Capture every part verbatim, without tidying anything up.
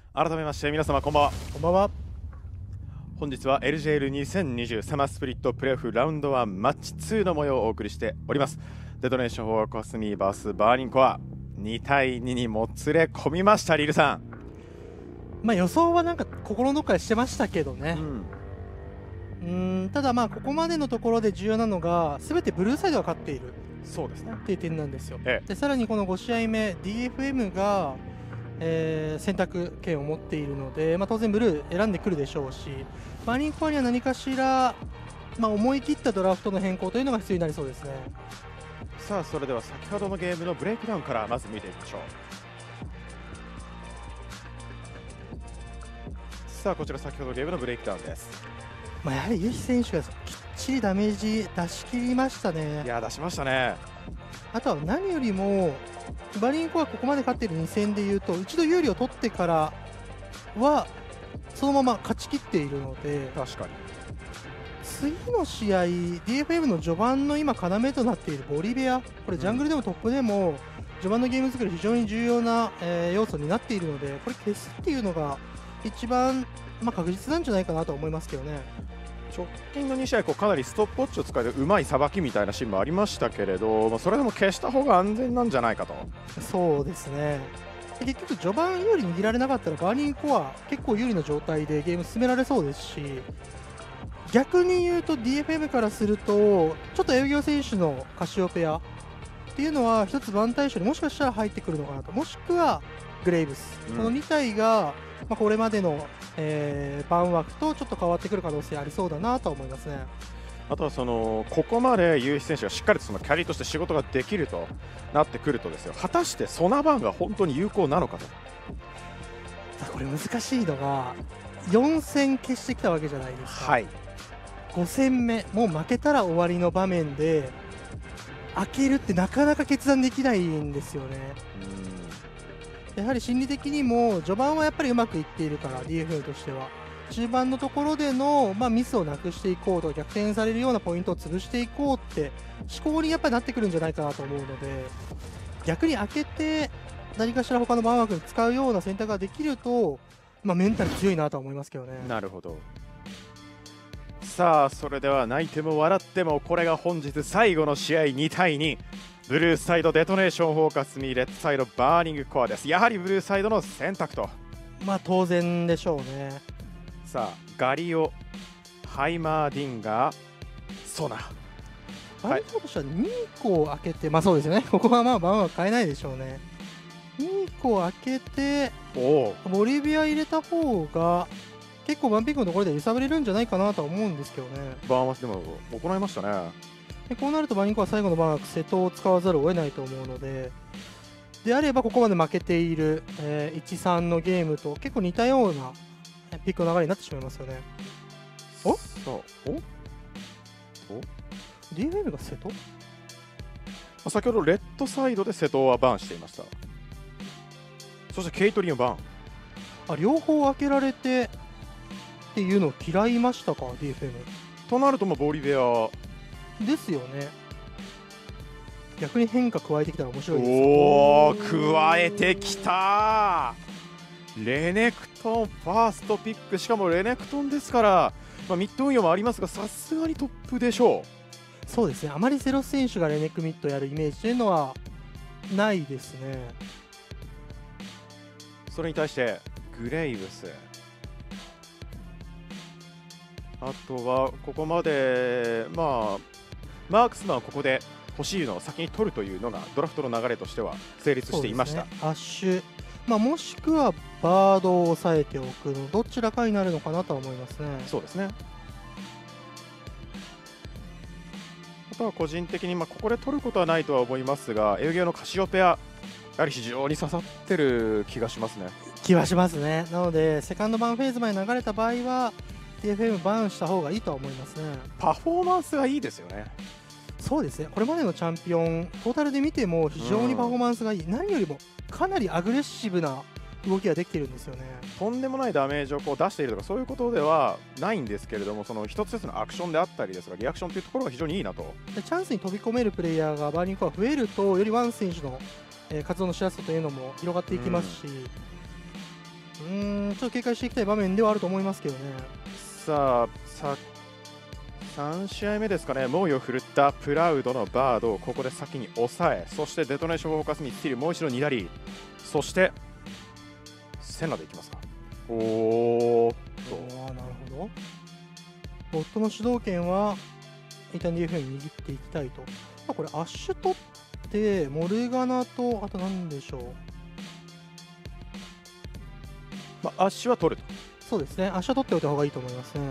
改めまして皆様こんばんは。 こんばんは。 本日は エルジェーエルにせんにじゅうサマースプリットプレーオフラウンドワンマッチツーの模様をお送りしております。デトネーションフォーコスミー ブイエス バーニンコアにたいににもつれ込みました。リルさん、 まあ予想はなんか心のどっかでしてましたけどね。 うん、 うーんただまあここまでのところで重要なのが全てブルーサイドが勝っているそうですね。 っていう点なんですよ。 ええ、 でさらにこのご試合目 ディーエフエム が、えー選択権を持っているので、まあ、当然ブルー選んでくるでしょうし、バーニンコアには何かしら、まあ、思い切ったドラフトの変更というのが必要になりそうですね。 さあそれでは先ほどのゲームのブレイクダウンからまず見ていきましょう。さあこちら先ほどのゲームのブレイクダウンです。 まあ、やはりユヒ選手がきっちりダメージ出し切りましたね。 いや出しましたね。 あとは何よりもバリンコはここまで勝っているに戦でいうと一度有利を取ってからはそのまま勝ち切っているので、 確かに次の試合 ディーエフエム の序盤の今要となっているボリベア、これジャングルでもトップでも序盤のゲーム作り非常に重要な、えー要素になっているので、これ消すっていうのが一番、まあ、確実なんじゃないかなと思いますけどね。 直近のに試合こうかなりストップウォッチを使えるうまいさばきみたいなシーンもありましたけれど、まあ、それでも消した方が安全なんじゃないかと。 そうですね。で結局序盤有利握られなかったらバーニンコア結構有利な状態でゲーム進められそうですし、逆に言うと ディーエフエム からするとちょっと営業選手のカシオペアっていうのは一つ番対象にもしかしたら入ってくるのかなと、もしくはグレイブス、 うんこのに体が、まあ、これまでの、えー、番枠とちょっと変わってくる可能性ありそうだなと思いますね。 あとはそのここまでユーヒ選手がしっかりとそのキャリーとして仕事ができるとなってくるとですよ、果たしてソナバンが本当に有効なのかと。 これ難しいのがよん戦消してきたわけじゃないですか。 はい、 ご戦目もう負けたら終わりの場面で開けるってなかなか決断できないんですよね。やはり心理的にも序盤はやっぱりうまくいっているから ディーエフエム としては中盤のところでの、まあ、ミスをなくしていこうと、逆転されるようなポイントを潰していこうって思考にやっぱりなってくるんじゃないかなと思うので、逆に開けて何かしら他の番枠に使うような選択ができると、まあ、メンタル強いなとは思いますけどね。 なるほど。さあそれでは泣いても笑ってもこれが本日最後の試合にたいに、ブルーサイドデトネーションフォーカスミーレッドサイドバーニングコアです。やはりブルーサイドの選択と。 まあ当然でしょうね。 さあガリオ、ハイマーディンガー、ソナ。 バンコとしてはに個開けて、まあそうですよね、ここはまあ番は変えないでしょうね。に個開けておお、 ボリビア入れた方が結構ワンピックのところで揺さぶれるんじゃないかなとは思うんですけどね。 バーンワスでも行いましたね。 でこうなるとバニンコは最後の番枠瀬戸を使わざるを得ないと思うので、であればここまで負けている、えー、いちさんのゲームと結構似たようなピックの流れになってしまいますよね。おそうおおディーエフエム が瀬戸、 先ほどレッドサイドで瀬戸はバンしていました。そしてケイトリンをバン。 あ両方開けられてっていうのを嫌いましたか ディーエフエムとなるともうボリベア。 ですよね。逆に変化加えてきたら面白いです。 おお加えてきた。レネクトンファーストピック、しかもレネクトンですから、まあ、ミッド運用もありますがさすがにトップでしょう。 そうですね、あまりゼロ選手がレネックミッドやるイメージというのはないですね。 それに対してグレイブス、あとはここまでまあマークスマンはここで欲しいのを先に取るというのがドラフトの流れとしては成立していました。 そうですね、アッシュ、まあ、もしくはバードを抑えておくのどちらかになるのかなとは思いますね。 そうですね。あとは個人的に、まあ、ここで取ることはないとは思いますが、エウゲオのカシオペア、やはり非常に刺さってる気がしますね。 気はしますね。なのでセカンドバンフェーズまで流れた場合は ディーエフエム バンした方がいいとは思いますね。 パフォーマンスがいいですよね。 そうですね、これまでのチャンピオントータルで見ても非常にパフォーマンスがいい、うん、何よりもかなりアグレッシブな動きができてるんですよね。 とんでもないダメージをこう出しているとかそういうことではないんですけれども、その一つ一つのアクションであったりですとかリアクションというところが非常にいいなと。 でチャンスに飛び込めるプレイヤーがバーニングコア増えるとよりワン選手の、えー活動のしやすさというのも広がっていきますし、 うーんちょっと警戒していきたい場面ではあると思いますけどね。 さあささん試合目ですかね、猛威を振るったプラウドのバードをここで先に抑え、そしてデトネーションフォーカスミスティル、もう一度にラリー、そしてセナでいきますか。おーっおとーなるほど。ボットの主導権は一旦 ディーエフエム 握っていきたいと。まあ、これアッシュ取ってモルガナとあと何でしょう。 まあ、アッシュは取ると。 そうですね、アッシュ取っておいた方がいいと思いますね。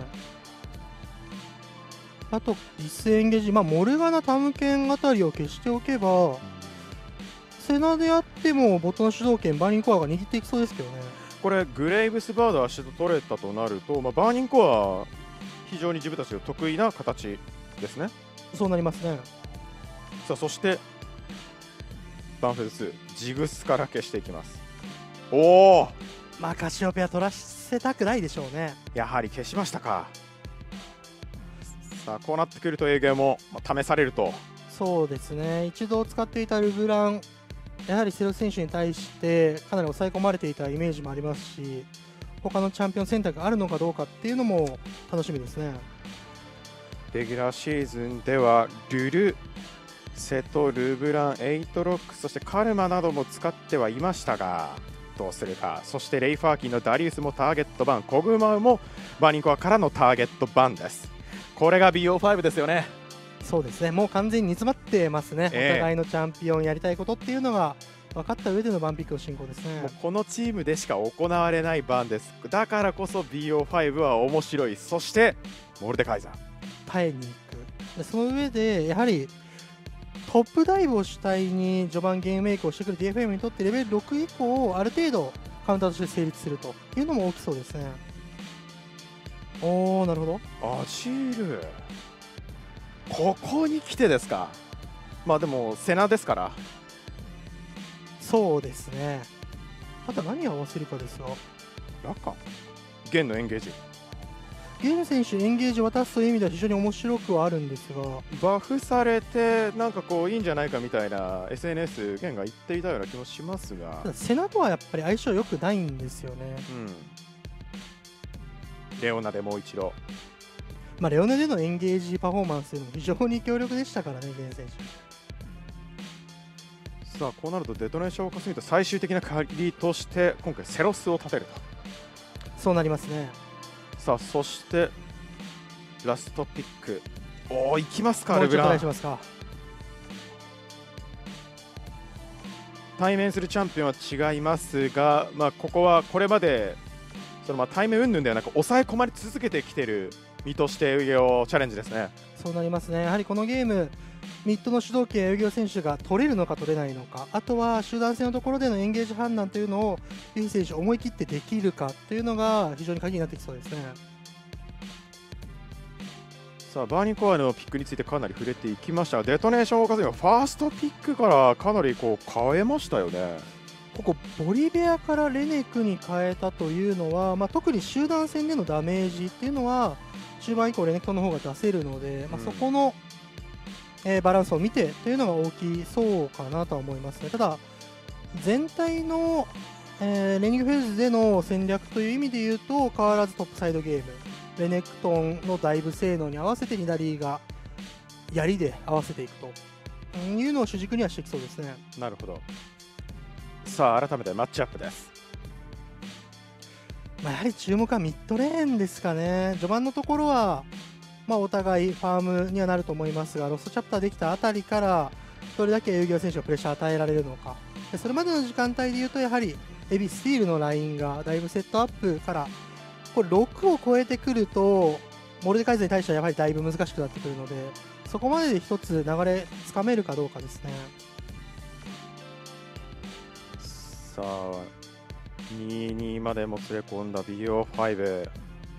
あとディスエンゲージ、まあ、モルガナタムケンあたりを消しておけばセナであってもボットの主導権バーニングコアが握っていきそうですけどね。 これグレイブスバードアッシュと取れたとなると、まあ、バーニングコア非常に自分たちの得意な形ですね。 そうなりますね。 さあそしてバンフェズツジグスから消していきます。おお、 まあカシオペア取らせたくないでしょうね。 やはり消しましたか。さあこうなってくると営業もまあ試されると。 そうですね、一度使っていたルブラン、やはりセロス選手に対してかなり抑え込まれていたイメージもありますし、他のチャンピオン選択があるのかどうかっていうのも楽しみですね。 レギュラーシーズンではルル、セト、ルブラン、エイトロック、そしてカルマなども使ってはいましたがどうするか。そしてレイファーキンのダリウスもターゲットバン、コグマウもバーニンコアからのターゲットバンです。これが ビーオーファイブ ですよね。 そうですね、もう完全に煮詰まってますね、 ええ、 お互いのチャンピオンやりたいことっていうのが分かった上でのバンピックの進行ですね。 もうこのチームでしか行われないバンです。だからこそ ビーオーファイブ は面白い。そしてモルデカイザー耐えに行く。でその上でやはりトップダイブを主体に序盤ゲームメイクをしてくる ディーエフエム にとってレベルろく以降ある程度カウンターとして成立するというのも大きそうですね。おーなるほど。 アジールここに来てですか。まあでもセナですから。 そうですね、あと何を合わせるかですが、 ラカンゲンのエンゲージゲーム選手エンゲージ渡すという意味では非常に面白くはあるんですが、 バフされてなんかこういいんじゃないかみたいな エスエヌエス ゲンが言っていたような気もしますが、 ただセナとはやっぱり相性良くないんですよね。 うん、レオナでもう一度、 まあ、レオネでのエンゲージパフォーマンスというのも非常に強力でしたからね、ゲーム選手。 さあこうなるとデトネーションをかすみと最終的な鍵として今回セロスを立てると。 そうなりますね。 さあそしてラストピック、おお、いきますか。 もうちょっとおルブラン願いしますか。 対面するチャンピオンは違いますが、まあ、ここはこれまでそのまあ対面云々ではなく抑え込まれ続けてきている身として上をチャレンジですね。 そうなりますね。やはりこのゲームミッドの主導権、泳ぎ選手が取れるのか取れないのか、あとは集団戦のところでのエンゲージ判断というのをユー選手思い切ってできるかというのが非常に鍵になってきそうですね。 さあバーニンコアのピックについてかなり触れていきましたが、デトネーションをかずにファーストピックからかなりこう変えましたよね。 ここボリベアからレネクに変えたというのは、まあ、特に集団戦でのダメージっていうのは中盤以降レネクトの方が出せるので、まあ、そこの、えーバランスを見てというのが大きそうかなとは思いますね。ただ全体の、えーレーニングフェーズでの戦略という意味で言うと変わらずトップサイドゲーム、レネクトンのダイブ性能に合わせてニダリーが槍で合わせていくというのを主軸にはしてきそうですね。 なるほど。さあ改めてマッチアップです。 まあ、やはり注目はミッドレーンですかね。序盤のところは、まあ、お互いファームにはなると思いますが、ロストチャプターできたあたりからどれだけ遊戯王選手がプレッシャーを与えられるのか。でそれまでの時間帯でいうとやはりエビスティールのラインがだいぶセットアップからこれろくを超えてくるとモルデカイザーに対してはやはりだいぶ難しくなってくるので、そこまでで一つ流れつかめるかどうかですね。 さあにたいにまでもつれ込んだ ビーオーファイブ、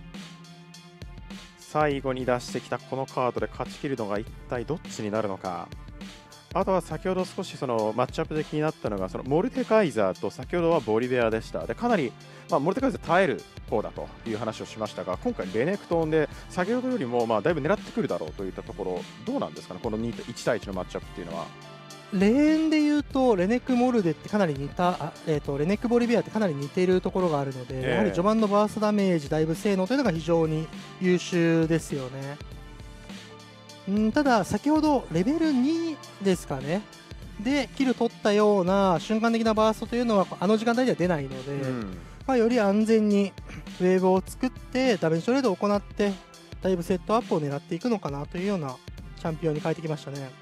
最後に出してきたこのカードで勝ち切るのが一体どっちになるのか。あとは先ほど少しそのマッチアップで気になったのがそのモルテカイザーと先ほどはボリベアでした。でかなり、まあ、モルテカイザー耐える方だという話をしましたが、今回レネクトンで先ほどよりもまあだいぶ狙ってくるだろうといったところどうなんですかね、このいち対いちのマッチアップっていうのは。 レーンでいうとレネク・モルデってかなり似たあ、えー、とレネク・ボリビアってかなり似ているところがあるので、 ええやはり序盤のバーストダメージダイブ性能というのが非常に優秀ですよね。うんただ先ほどレベルにですかねでキル取ったような瞬間的なバーストというのはあの時間帯では出ないので、 うんまあ、より安全にウェーブを作ってダメージトレードを行ってだいぶセットアップを狙っていくのかなというようなチャンピオンに変えてきましたね。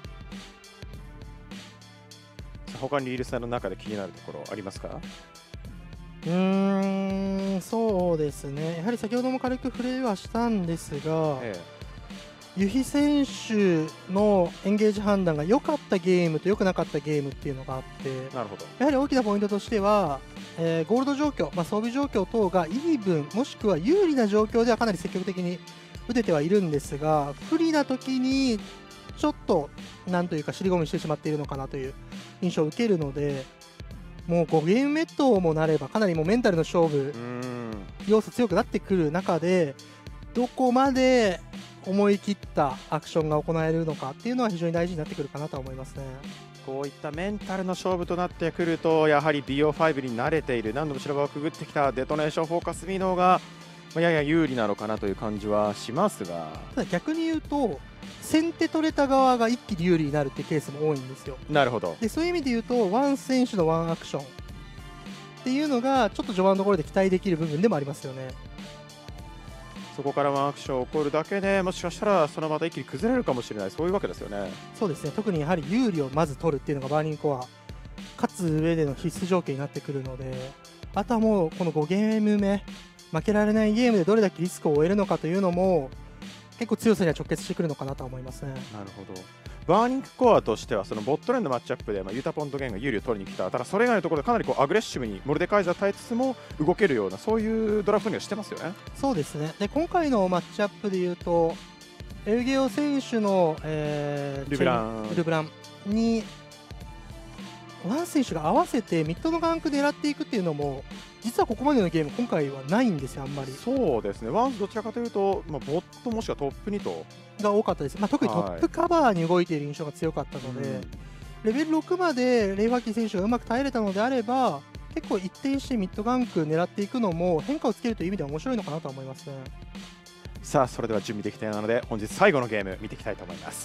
他にリールさんの中で気になるところありますか？ うーんそうですね、やはり先ほども軽く触れはしたんですが、 えユヒ選手のエンゲージ判断が良かったゲームと良くなかったゲームっていうのがあって、 えなるほど。 やはり大きなポイントとしては、えーゴールド状況、まあ、装備状況等がイーブンもしくは有利な状況ではかなり積極的に打ててはいるんですが、不利な時にちょっとなんというか尻込みしてしまっているのかなという印象を受けるので、もうごゲーム目ともなればかなりもうメンタルの勝負うーん要素強くなってくる中で、どこまで思い切ったアクションが行えるのかっていうのは非常に大事になってくるかなと思いますね。 こういったメンタルの勝負となってくると、やはり ビーオーファイブ に慣れている、何度も修羅場をくぐってきたデトネーションフォーカスミーの方が、まあ、やや有利なのかなという感じはしますが、 ただ逆に言うと先手取れた側が一気に有利になるっていうケースも多いんですよ。 なるほど。 でそういう意味で言うとワン選手のワンアクションっていうのがちょっと序盤のところで期待できる部分でもありますよね。 そこからワンアクション起こるだけでもしかしたらそのまた一気に崩れるかもしれない、そういうわけですよね。 そうですね、特にやはり有利をまず取るっていうのがバーニングコア勝つ上での必須条件になってくるので、あとはもうこのごゲーム目負けられないゲームでどれだけリスクを負えるのかというのも結構強さには直結してくるのかなと思いますね。 なるほど。バーニングコアとしてはそのボットレーンのマッチアップで、まあ、ユタポンとゲンが有利を取りに来た、ただそれ以外のところでかなりこうアグレッシブにモルデカイザー耐えつつも動けるような、そういうドラフトにはしてますよね。 そうですね、で今回のマッチアップでいうとエルゲオ選手の、えールブランチェルブランにワン選手が合わせてミッドのガンク狙っていくっていうのも実はここまでのゲーム今回はないんですよ、あんまりそうですね、ワンどちらかというと、まあ、ボットもしくはトップにと、 が多かったです、まあ、特にトップカバーに動いている印象が強かったので、 うんレベルろくまでレイワーキー選手がうまく耐えれたのであれば結構一転してミッドガンク狙っていくのも変化をつけるという意味では面白いのかなと思いますね。 さあそれでは準備できたようなので本日最後のゲーム見ていきたいと思います。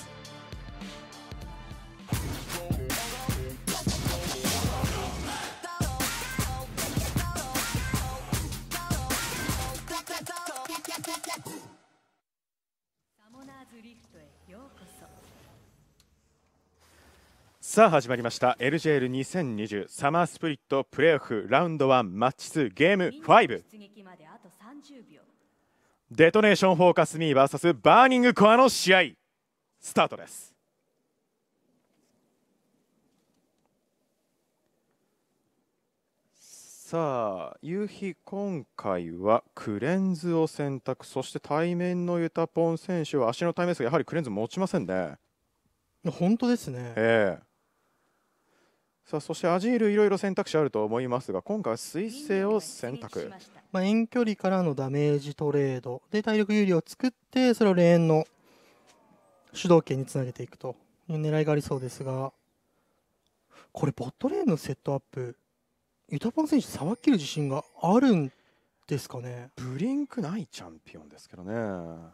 さあ始まりました エルジェーエルにせんにじゅう サマースプリットプレーオフラウンドワンマッチツーゲームファイブ、デトネーションフォーカスミー ブイエス バーニングコアの試合スタートです。さあ夕日、今回はクレンズを選択、そして対面のユタポン選手は足の対面ですがやはりクレンズ持ちませんね。 本当ですね。 ええさあそしてアジールいろいろ選択肢あると思いますが今回は彗星を選択、 まあ、遠距離からのダメージトレードで体力有利を作ってそれをレーンの主導権につなげていくという狙いがありそうですが、これボットレーンのセットアップユタポン選手さばきる自信があるんですかね。 ブリンクないチャンピオンですけどね。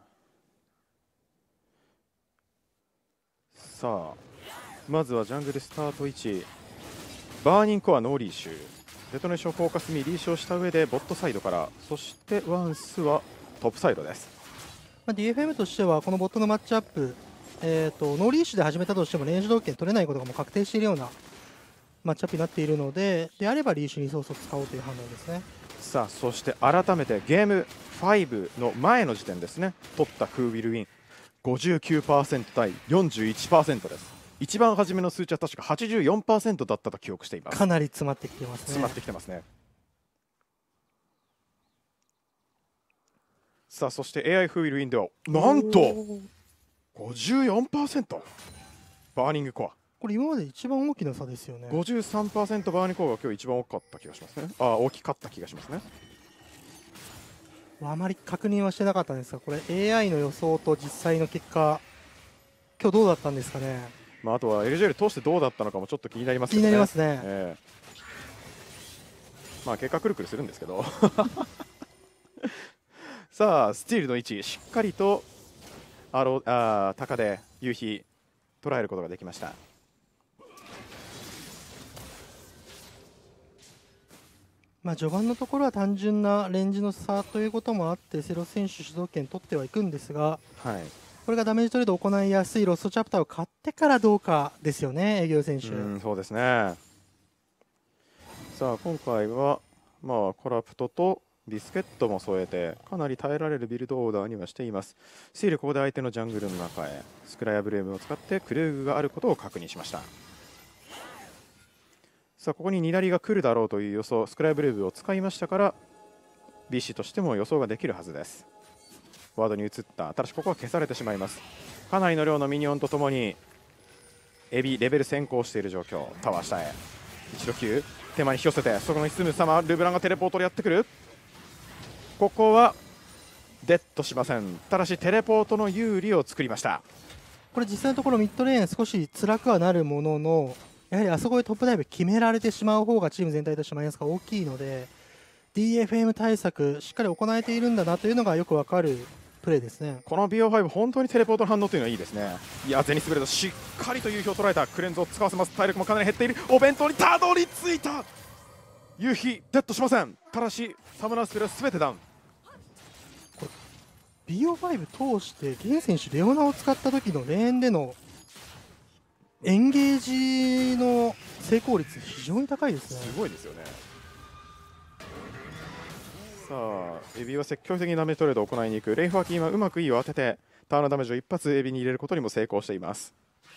さあまずはジャングルスタート位置、バーニングコアノーリーシュ、デトネーションフォーカスミリーシュをした上でボットサイドから、そしてワンスはトップサイドです。 まあ、ディーエフエム としてはこのボットのマッチアップ、えー、とノーリーシュで始めたとしてもレンジ同権取れないことがもう確定しているようなマッチアップになっているので、であればリーシュリソースを使おうという判断ですね。 さあそして改めてゲームファイブの前の時点ですね、取ったクーウィルウィン ごじゅうきゅうパーセント 対 よんじゅういちパーセント です。一番初めの数値は確か はちじゅうよんパーセント だったと記憶しています。 かなり詰まってきてますね。 詰まってきてますね。さあそして エーアイ フーウィルウィンではなんと ごじゅうよんパーセント バーニングコア、 これ今まで一番大きな差ですよね。 ごじゅうさんパーセント バーニングコアが今日一番大きかった気がしますね。あ大きかった気がしますね。 あまり確認はしてなかったんですが、これ エーアイ の予想と実際の結果今日どうだったんですかね。 まあ、あとは エルジェル 通してどうだったのかもちょっと気になります気にけどね。 なりますね、 えーまあ、結果くるくるするんですけどさあスティールの位置しっかりとアロあ高で夕日捉えることができました。 まあ、序盤のところは単純なレンジの差ということもあってセロス選手主導権取ってはいくんですが、 はい、 これがダメージトレードを行いやすいロストチャプターを買ってからどうかですよね、営業選手。 うんそうですね。さあ今回は、まあ、コラプトとビスケットも添えてかなり耐えられるビルドオーダーにはしています。スティールここで相手のジャングルの中へスクライアブレームを使ってクルーグがあることを確認しました。さあここにニラリが来るだろうという予想、スクライブレーブを使いましたから ビーシー としても予想ができるはずです。ワードに移った。ただしここは消されてしまいます。かなりの量のミニオンとともにエビレベル先行している状況。タワー下へいちどきゅう手前に引き寄せてそこに進む様ルブランがテレポートでやってくる。ここはデッドしません。ただしテレポートの有利を作りました。 これ実際のところミッドレーン少し辛くはなるものの、やはりあそこでトップダイブ決められてしまう方がチーム全体としてマイナスが大きいので ディーエフエム 対策しっかり行えているんだなというのがよくわかるプレーですね。 この ビーオーファイブ 本当にテレポートの反応というのはいいですね。いやゼニスブレードしっかりと夕日を捉えた。クレンズを使わせます。体力もかなり減っている。お弁当にたどり着いた。夕日デッドしません。ただしサムナースペルは全てダウン。 ビーオーファイブ 通してゲン選手レオナを使った時のレーンでのエンゲージの成功率非常に高いですね。 すごいですよね。さあエビは積極的にダメージトレードを行いに行く。レイファーキンはうまく E を当ててターンのダメージを一発エビに入れることにも成功しています。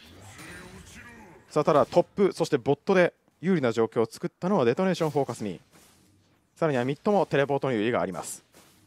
さあただトップそしてボットで有利な状況を作ったのはデトネーションフォーカスミー。さらにはミッドもテレポートの有利があります。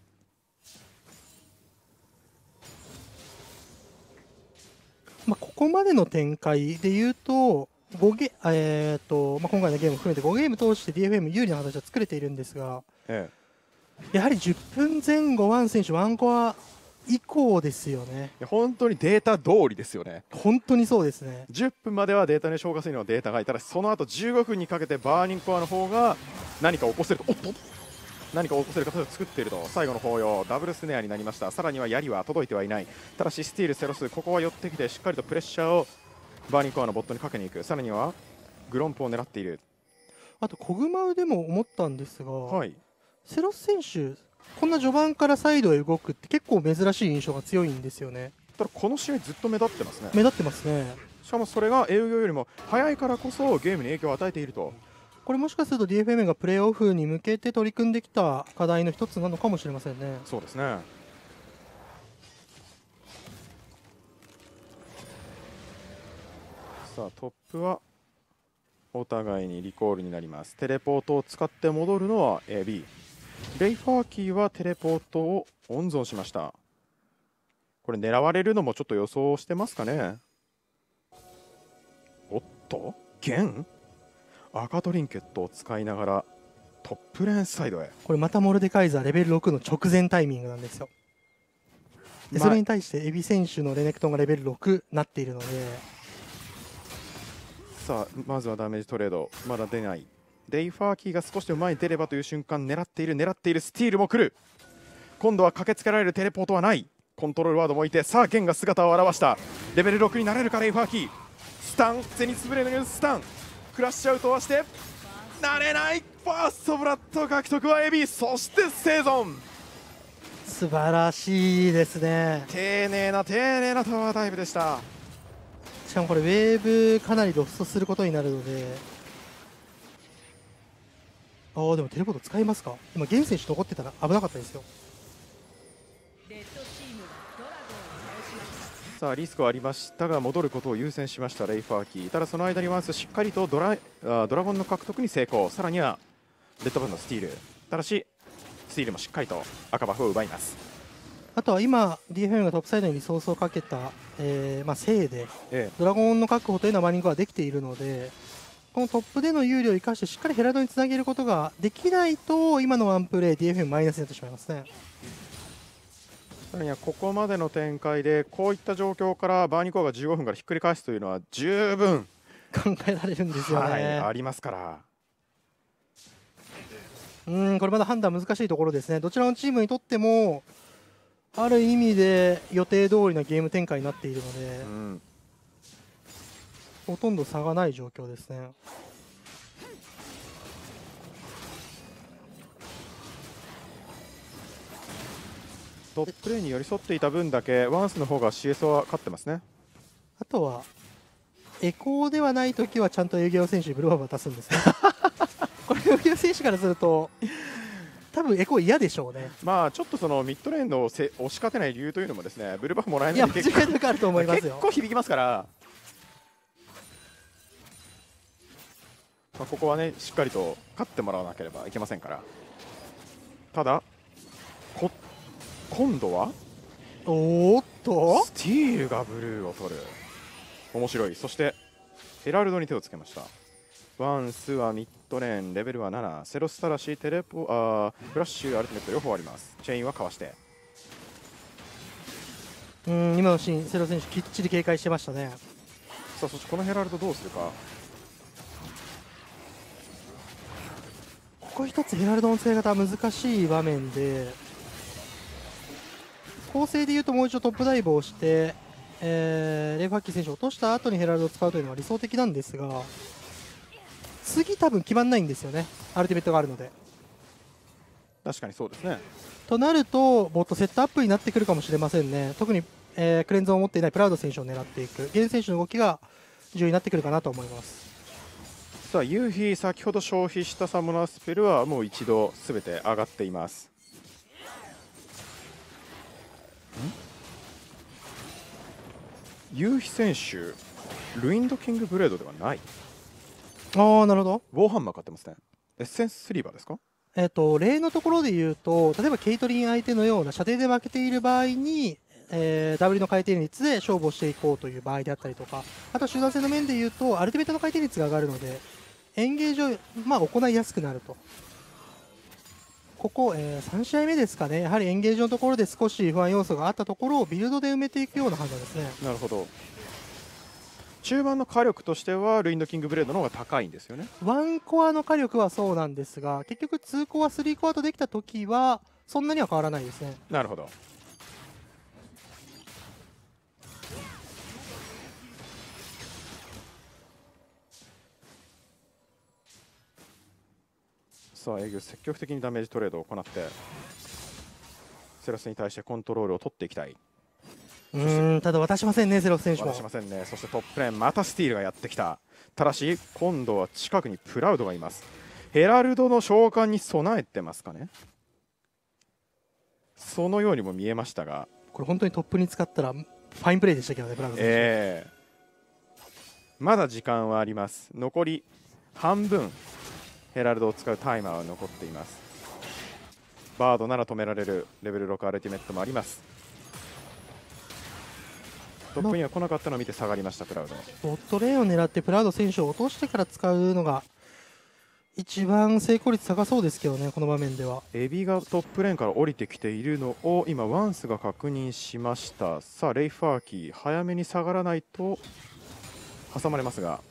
まあ、ここまでの展開でいうとごゲ、えーとまあ、今回のゲームを含めてごゲーム通して ディーエフエム 有利な形は作れているんですが、 えやはりじゅっぷんぜん後ワン選手ワンコア以降ですよね。 え、本当にデータ通りですよね。 本当にそうですね。 じゅっぷんまではデータに消化するのデータがいたらその後じゅうごふんにかけてバーニングコアの方が何か起こせるとおっと何か起こせる形を作っていると。最後の抱擁ダブルスネアになりました。さらには槍は届いてはいない。ただしスティールセロスここは寄ってきてしっかりとプレッシャーをバーニングコアのボットにかけに行く。さらにはグロンプを狙っている。 あとコグマウでも思ったんですが、 はい、 セロス選手こんな序盤からサイドへ動くって結構珍しい印象が強いんですよね。 ただこの試合ずっと目立ってますね。 目立ってますね。 しかもそれが営業よりも早いからこそゲームに影響を与えていると。 これもしかすると ディーエフエム がプレーオフに向けて取り組んできた課題の一つなのかもしれませんね。 そうですね。さあトップはお互いにリコールになります。テレポートを使って戻るのは エービー。 レイファーキーはテレポートを温存しました。これ狙われるのもちょっと予想してますかね。おっとゲン赤トリンケットを使いながらトップレーンサイドへ。 これまたモルデカイザーレベルろくの直前タイミングなんですよ。でそれに対してエビ選手のレネクトンがレベルろくになっているので、 さあまずはダメージトレードまだ出ない。レイファーキーが少しでも前に出ればという瞬間狙っている狙っている。スティールも来る。今度は駆けつけられるテレポートはない。コントロールワードもいてさあゲンが姿を現した。レベルろくになれるかレイファーキー。スタンゼニスブレードによるスタンクラッシュアウトはしてなれない。ファーストブラッド獲得はエビ。そして生存。 素晴らしいですね。 丁寧な丁寧なタワーダイブでした。 しかもこれウェーブかなりロストすることになるので、ああでもテレポート使いますか。今ゲン選手残ってたら危なかったですよ。 さあリスクはありましたが戻ることを優先しましたレイファーキー。ただその間にワンスしっかりとドラあドラゴンの獲得に成功。さらにはレッドバンのスティール。ただしスティールもしっかりと赤バフを奪います。 あとは今 ディーエフエム がトップサイドにリソースをかけた、えーまあ、せいでええ、 ドラゴンの確保というのはマリングはできているので、このトップでの有利を生かしてしっかりヘラドにつなげることができないと今のワンプレー ディーエフエム マイナスになってしまいますね。 さらにはここまでの展開でこういった状況からバーニコアがじゅうごふんからひっくり返すというのは十分考えられるんですよね、 はい、ありますから。 うんこれまだ判断難しいところですね。どちらのチームにとってもある意味で予定通りのゲーム展開になっているので、うん、ほとんど差がない状況ですね。 トッププレーに寄り添っていた分だけワンスの方が シーエス は勝ってますね。 あとはエコーではないときはちゃんと営業選手にブルーバー渡すんですねこれ営業選手からすると多分エコー嫌でしょうね。 まあちょっとそのミッドレーンのせ押し勝てない理由というのもですね、ブルーバフもらえないで結構あると思いますよ。 結構響きますから、まあ、ここはねしっかりと勝ってもらわなければいけませんから。ただこ今度はおーっとスティールがブルーを取る。面白い。そしてヘラルドに手をつけました。ワンスはミッドレーンレベルはなな、セロスタラシテレポあフラッシュアルティメット両方あります。チェインはかわして、 うん今のシーンセロ選手きっちり警戒してましたね。 さあそしてこのヘラルドどうするか。 ここ一つヘラルドの使い方は難しい場面で、構成でいうともう一度トップダイブをして、えー、レイファッキー選手を落とした後にヘラルドを使うというのは理想的なんですが、次多分決まんないんですよね、アルティメットがあるので。 確かにそうですね。 となるとボットセットアップになってくるかもしれませんね。特に、えー、クレンズを持っていないプラウド選手を狙っていくゲン選手の動きが重要になってくるかなと思います。 さあユーヒー先ほど消費したサモナースペルはもう一度すべて上がっています。ユーヒ選手ルインドキングブレードではない。 ああなるほど。 ウォーハンマー買ってますね。エッセンススリーバーですか。 えっと例のところで言うと、例えばケイトリン相手のような射程で負けている場合に、えー、ダブリュー の回転率で勝負をしていこうという場合であったりとか、あと集団戦の面で言うとアルティメットの回転率が上がるのでエンゲージを、まあ、行いやすくなると。ここ、えー、さん試合目ですかね、やはりエンゲージのところで少し不安要素があったところをビルドで埋めていくような判断ですね。 なるほど。中盤の火力としてはルインドキングブレードの方が高いんですよね。 ワンコアの火力はそうなんですが、結局ツーコアスリーコアとできた時はそんなには変わらないですね。 なるほど。さあエグ積極的にダメージトレードを行ってセロスに対してコントロールを取っていきたい。 うーんただ渡しませんね、セロス選手も渡しませんね。そしてトップレーンまたスティールがやってきた。ただし今度は近くにプラウドがいます。ヘラルドの召喚に備えてますかね。そのようにも見えましたが、 これ本当にトップに使ったらファインプレーでしたけどね、プラウド選手、 えー、まだ時間はあります。残り半分ヘラルドを使うタイマーは残っています。バードなら止められるレベルろくアルティメットもあります。トップには来なかったのを見て下がりましたプラウド。 ボットレーンを狙ってプラウド選手を落としてから使うのが一番成功率高そうですけどね、この場面では。 エビがトップレーンから降りてきているのを今ワンスが確認しました。さあレイファーキー早めに下がらないと挟まれますが、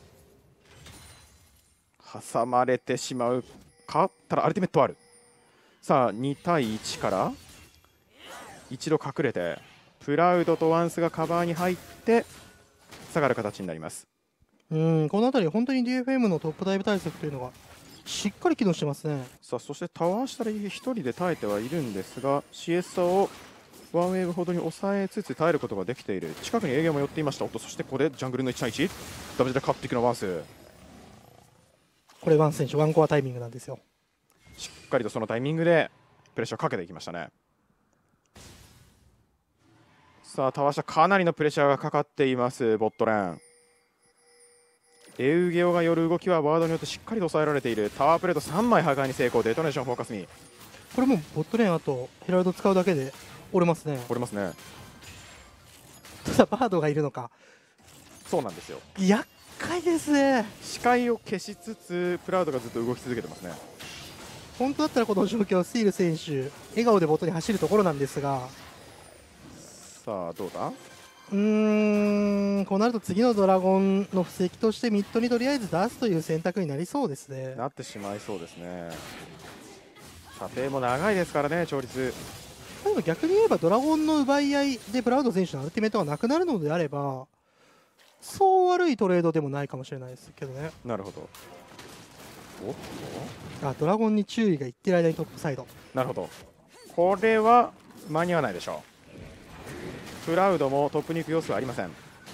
挟まれてしまうか。ただアルティメットある。さあに対いちから一度隠れてプラウドとワンスがカバーに入って下がる形になります。 うんこの辺り本当に ディーエフエム のトップダイブ対策というのがしっかり機能してますね。 さあそしてタワー下でひとりで耐えてはいるんですが シーエス 差をワンウェーブほどに抑えつつ耐えることができている。近くに営業も寄っていました。おっとそしてここでジャングルのいち対いちダブルで勝っていくのワンス。 これワンス選手ワンコアタイミングなんですよ。 しっかりとそのタイミングでプレッシャーをかけていきましたね。さあタワー下かなりのプレッシャーがかかっていますボットレーン。エウゲオが寄る動きはワードによってしっかりと抑えられている。タワープレートさんまい破壊に成功。デトネーションフォーカスにこれもボットレーンあとヘラルド使うだけで折れますね。 折れますね。 ただバードがいるのか。 そうなんですよ。 厄介ですね。 視界を消しつつプラウドがずっと動き続けてますね。 本当だったらこの状況スティール選手笑顔でボットに走るところなんですが、 さあどうだ。 うーん、こうなると次のドラゴンの布石としてミッドにとりあえず出すという選択になりそうですね。 なってしまいそうですね。射程も長いですからね、調律。 でも逆に言えばドラゴンの奪い合いでプラウド選手のアルティメットがなくなるのであればそう悪いトレードでもないかもしれないですけどね。 なるほど。おっと、 あ、ドラゴンに注意がいってる間にトップサイド。 なるほど。これは間に合わないでしょう。プラウドもトップに行く様子はありません。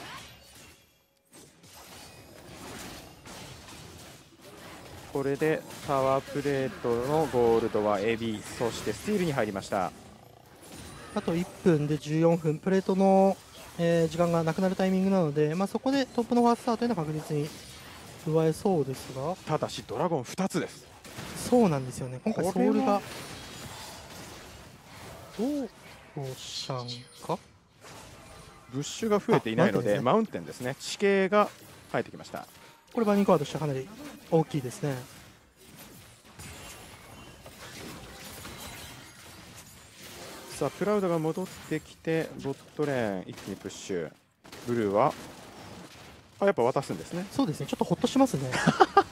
これでパワープレートのゴールドはエビ、そしてスティールに入りました。 あといっぷんでじゅうよんふん、プレートの、えー時間がなくなるタイミングなので、まあ、そこでトップのファーストスターというのは確実に奪えそうですが、 ただしドラゴンふたつです。 そうなんですよね、今回ソこれはウルがどうしたんか。 ブッシュが増えていないので、 あマウンテンですね、地形が入ってきました。 これバーニングカードとしてはかなり大きいですね。 さあプラウドが戻ってきてボットレーン一気にプッシュ。ブルーはあやっぱ渡すんですね。 そうですね、ちょっとほっとしますね。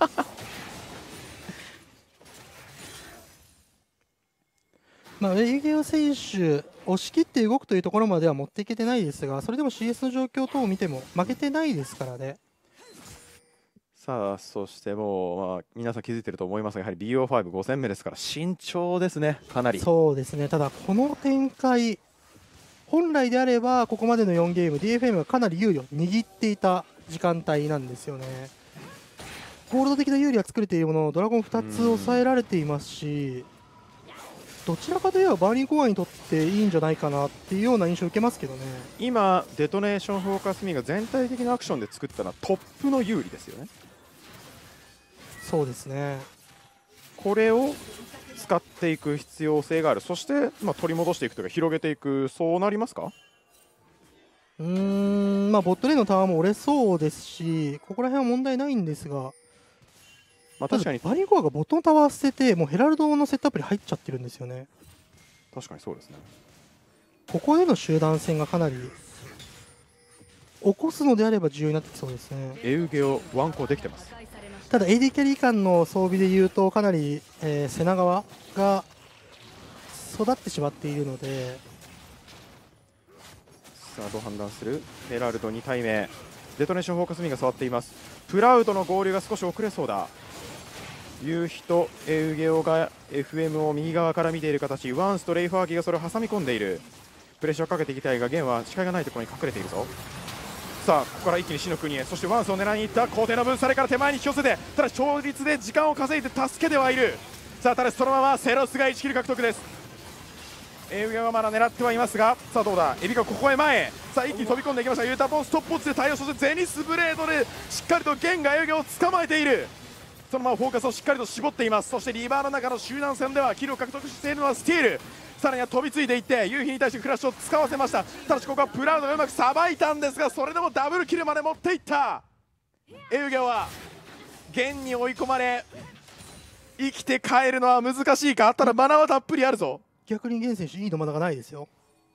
まあ、レイゲオ選手、押し切って動くというところまでは持っていけてないですが、それでも シーエス の状況等を見ても負けてないですからね。 さあそしてもう、まあ、皆さん気づいてると思いますが、やはり ビーオーファイブご 戦目ですから慎重ですね、かなり。 そうですね、ただこの展開、本来であればここまでのよんゲーム ディーエフエム がかなり有利を握っていた時間帯なんですよね。ゴールド的な有利は作れているもののドラゴンふたつ抑えられていますし、どちらかといえばバーニングコアにとっていいんじゃないかなっていうような印象を受けますけどね。 今デトネーションフォーカスミーが全体的なアクションで作ったのはトップの有利ですよね。 そうですね、 これを使っていく必要性がある。そして、まあ、取り戻していくというか広げていく、そうなりますか。 うーん、まあボットレーンのタワーも折れそうですし、ここら辺は問題ないんですが、 まあ確かにバーニングコアがボットのタワー捨ててもうヘラルドのセットアップに入っちゃってるんですよね。 確かにそうですね。 ここでの集団戦がかなり起こすのであれば重要になってきそうですね。 エウゲをワンコできてます。 ただ エーディー キャリー間の装備でいうとかなり、えー、背中側が育ってしまっているので、 さあどう判断する。ヘラルドに体目、デトネーションフォーカスミーが触っています。プラウドの合流が少し遅れそうだ。夕日とエウゲオが エフエム を右側から見ている形。ワンスとレイファーギがそれを挟み込んでいる。プレッシャーをかけていきたいがゲンは視界がないところに隠れているぞ。さあここから一気に死の国へ、そしてワンスを狙いに行った皇帝の分されから手前に引き寄せて、ただ勝率で時間を稼いで助けてはいる。さあただしそのままセロスがいちキル獲得です。エウゲがまだ狙ってはいますが、さあどうだ。エビがここへ前へ、さあ一気に飛び込んでいきました。ユータポンストップウォッチで対応、そしてゼニスブレードでしっかりとゲンがエウゲを捕まえている。そのままフォーカスをしっかりと絞っています。そしてリバーの中の集団戦ではキルを獲得しているのはスティール。さらには飛びついていって夕日に対してフラッシュを使わせました。ただしここはプラウドがうまくさばいたんですが、それでもダブルキルまで持っていった。エウゲはゲンに追い込まれ生きて帰るのは難しいか。ただマナはたっぷりあるぞ。 逆にゲン選手いいのまだがないですよ。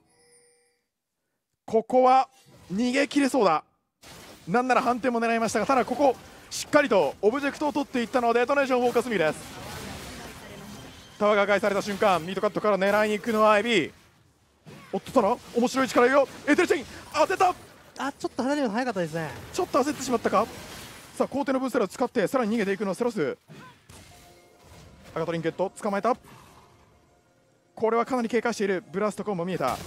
ここは逃げ切れそうだ。なんなら反転も狙いましたが、ただここしっかりとオブジェクトを取っていったのはデトネーションフォーカスミーです。タワーが破壊された瞬間、ミートカットから狙いに行くのはエビ。おっとただ面白い力よ。エテルチェン当てた。 あ、ちょっと離れるの早かったですね。 ちょっと焦ってしまったか。さあ皇帝のブーステラを使ってさらに逃げていくのはセロス。赤トリンケット捕まえた。これはかなり警戒している。ブラストコンも見えた。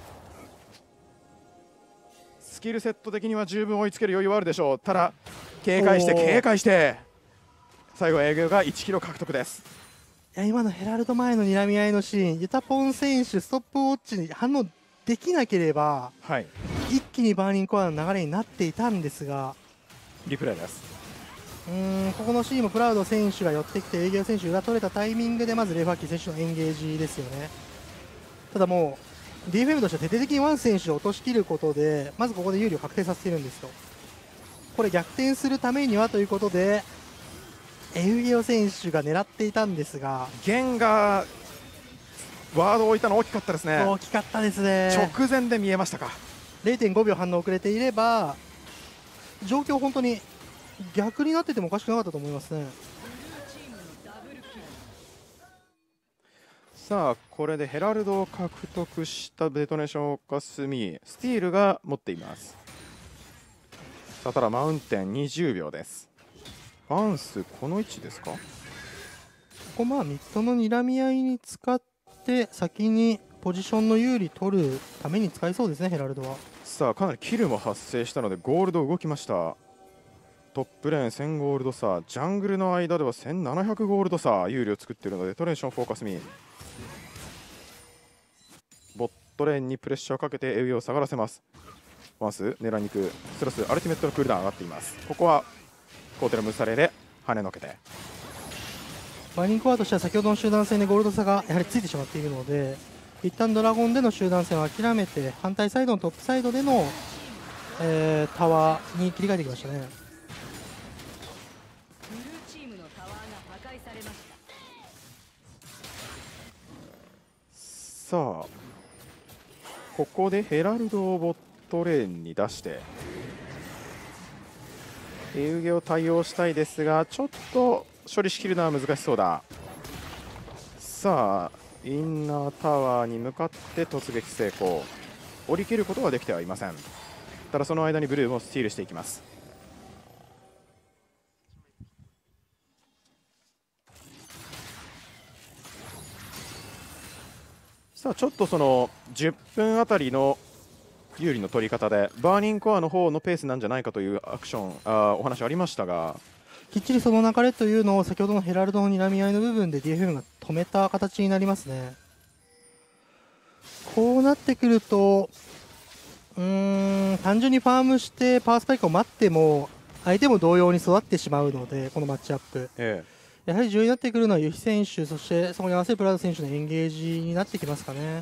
スキルセット的には十分追いつける余裕はあるでしょう。ただ警戒して警戒して最後はエグがいちキロ獲得です。 いや今のヘラルド前の睨み合いのシーン、ユタポン選手ストップウォッチに反応できなければ、 はい、 一気にバーニングコアの流れになっていたんですが、 リプレイです。 うーんここのシーンもプラウド選手が寄ってきてエーゲオ選手裏取れたタイミングでまずレファーキー選手のエンゲージですよね。ただもう ディーエフエム としては徹底的にワン選手を落としきることでまずここで有利を確定させているんですよ。これ逆転するためにはということでエウゲオ選手が狙っていたんですが、 ゲンがワードを置いたの大きかったですね。 大きかったですね。 直前で見えましたか。 れいてんごびょう反応遅れていれば状況本当に逆になっててもおかしくなかったと思いますね。 さあこれでヘラルドを獲得したデトネーションをかすみスティールが持っています。さあただマウンテンにじゅうびょうです。ファンスこの位置ですか。ここまあミッドの睨み合いに使って先にポジションの有利取るために使いそうですねヘラルドは。 さあかなりキルも発生したのでゴールド動きました。トップレーンせんゴールド差、ジャングルの間ではせんななひゃくゴールド差有利を作っているのでデトネーションフォーカスミーボットレーンにプレッシャーをかけてエウイを下がらせます。ワンス狙いに行くストラスアルティメットのクールダウン上がっています。ここはコーテのムサレで跳ねのけてバイニングコアとしては先ほどの集団戦でゴールド差がやはりついてしまっているので一旦ドラゴンでの集団戦を諦めて反対サイドのトップサイドでの、えー、タワーに切り替えてきましたね。 さあここでヘラルドをボットレーンに出してエウゲを対応したいですがちょっと処理しきるのは難しそうだ。さあインナータワーに向かって突撃成功、降り切ることはできてはいません。ただその間にブルーもスティールしていきます。さあちょっとそのじゅっぷんあたりの有利の取り方でバーニングコアの方のペースなんじゃないかというアクションあお話ありましたがきっちりその流れというのを先ほどのヘラルドの睨み合いの部分で ディーエフエム が止めた形になりますね。こうなってくるとうーん単純にファームしてパワースパイクを待っても相手も同様に育ってしまうのでこのマッチアップ、 ええ、やはり重要になってくるのはユヒ選手そしてそこに合わせるプラウド選手のエンゲージになってきますかね。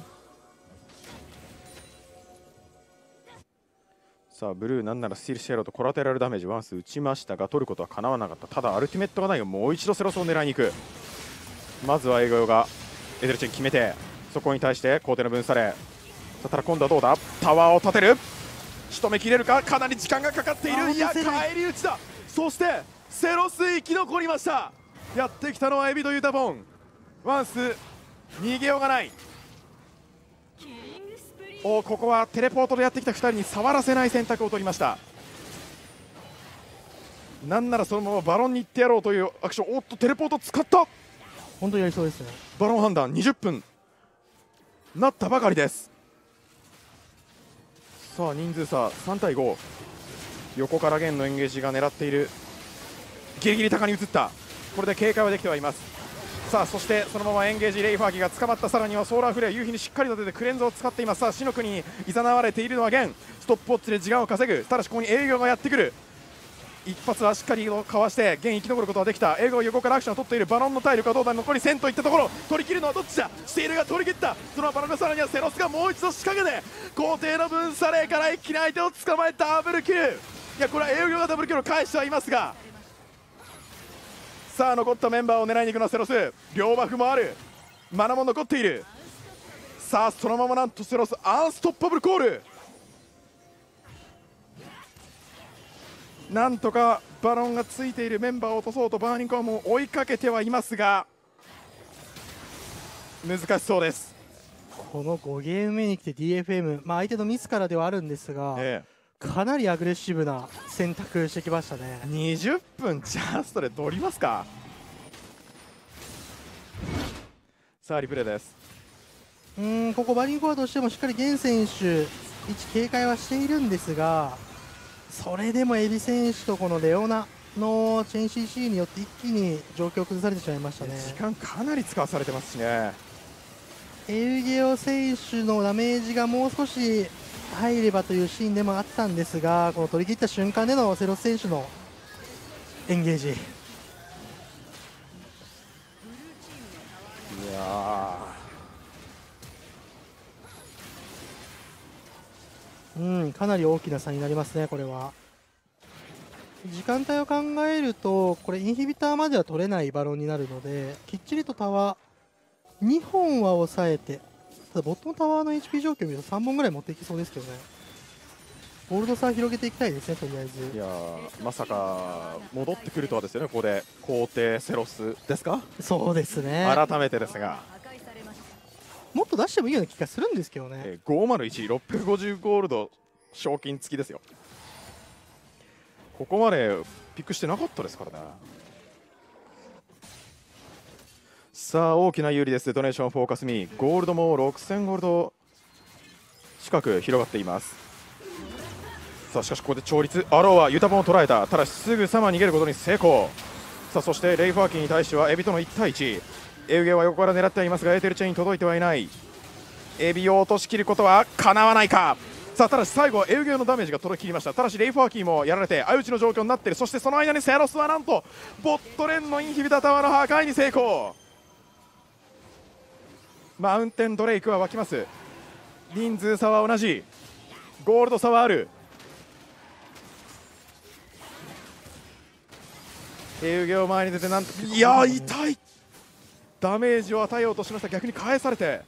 さあブルーなんならスティールシェロとコラテラルダメージワンス打ちましたが取ることはかなわなかった。ただアルティメットがないよもう一度セロスを狙いに行く。まずはエゴヨがエデルチェン決めてそこに対してコーテの分されただ今度はどうだタワーを立てる仕留めきれるか。かなり時間がかかっている。いや返り討ちだ。そしてセロス生き残りました。やってきたのはエビド・ユタボン。ワンス逃げようがない。おここはテレポートでやってきたふたりに触らせない選択を取りました。なんならそのままバロンに行ってやろうというアクション。おっとテレポート使った。 本当にやりそうですね。 バロン判断にじゅっぷんなったばかりです。さあ人数差さんたいご、横からゲンのエンゲージが狙っている。ギリギリ高に移った。これで警戒はできてはいます。さあそしてそのままエンゲージレイファーギが捕まった。さらにはソーラーフレア夕日にしっかりと出てクレンズを使っています。さあ死の国にいざなわれているのはゲン。ストップウォッチで時間を稼ぐ。ただしここに営業がやってくる。一発はしっかりかわしてゲン生き残ることができた。エゴ横からアクションを取っている。バロンの体力はどうだ。残りせんといったところ。取り切るのはどっちだ。スティールが取り切った。そのバロンのさらにはセロスがもう一度仕掛けて皇帝の分サレーから一気に相手を捕まえダブルキル。いやこれは営業がダブルキルを返してはいますがさあ残ったメンバーを狙いに行くのはセロス。両バフもある。マナも残っている。さあそのままなんとセロスアンストッパブルコール。なんとかバロンがついているメンバーを落とそうとバーニングコアも追いかけてはいますが難しそうです。 このごゲーム目に来て ディーエフエム、まあ、相手のミスからではあるんですが、 ええ、 かなりアグレッシブな選択してきましたね。 にじゅっぷんジャストで取りますか。さあリプレイです。 うーんここバーニングコアとしてもしっかりゲン選手位置警戒はしているんですがそれでもエビ選手とこのレオナのチェン シーシー によって一気に状況を崩されてしまいましたね。 時間かなり使わされてますしね。 エウゲオ選手のダメージがもう少し入ればというシーンでもあったんですがこの取り切った瞬間でのセロス選手のエンゲージ、いやうんかなり大きな差になりますね。これは時間帯を考えるとこれインヒビターまでは取れないバロンになるのできっちりとタワーにほんは抑えて、ただボットムタワーの エイチピー 状況を見るとさんぼんぐらい持っていきそうですけどね。ゴールド差を広げていきたいですね、とりあえず。 いやー、まさか戻ってくるとはですよね。ここで皇帝セロスですか。 そうですね。 改めてですが、 もっと出してもいいような気がするんですけどね。 えー、ごーまるいち、ろっぴゃくごじゅうゴールド賞金付きですよ。ここまでピックしてなかったですからね。さあ大きな有利です。デトネーションフォーカスミー、ゴールドもろくせんゴールド近く広がっています。さあしかしここで調律、アローはユタポンを捉えた。ただしすぐさま逃げることに成功。さあそしてレイファーキーに対してはエビとのいち対いち、エウゲは横から狙ってはいますがエーテルチェイン届いてはいない。エビを落としきることはかなわないか。さあただし最後はエウゲのダメージが届き切りました。ただしレイファーキーもやられて相打ちの状況になっている。そしてその間にセロスはなんとボットレーンのインヒビタタワーの破壊に成功。マウンテンドレイクは湧きます。人数差は同じ、ゴールド差はある。エウゲを前に出てなんと、いやー痛い、ダメージを与えようとしました。逆に返されて、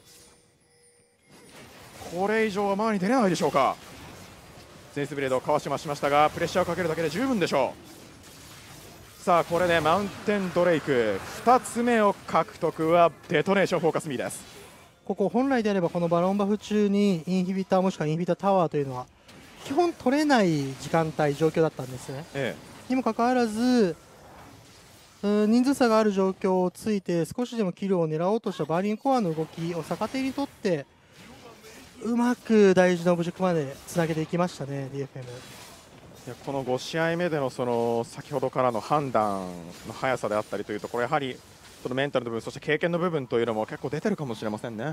これ以上は前に出れないでしょうか。ゼニスブレードをかわしましましたがプレッシャーをかけるだけで十分でしょう。さあこれでマウンテンドレイクふたつめを獲得はデトネーションフォーカスミーです。 ここ本来であればこのバロンバフ中にインヒビターもしくはインヒビタータワーというのは基本取れない時間帯状況だったんですね、 ええ、 にもかかわらず人数差がある状況をついて少しでもキルを狙おうとしたバーリンコアの動きを逆手にとってうまく大事なオブジェクトまでつなげていきましたね ディーエフエム。 いやこのご試合目でのその先ほどからの判断の速さであったりというところやはりそのメンタルの部分そして経験の部分というのも結構出てるかもしれませんね。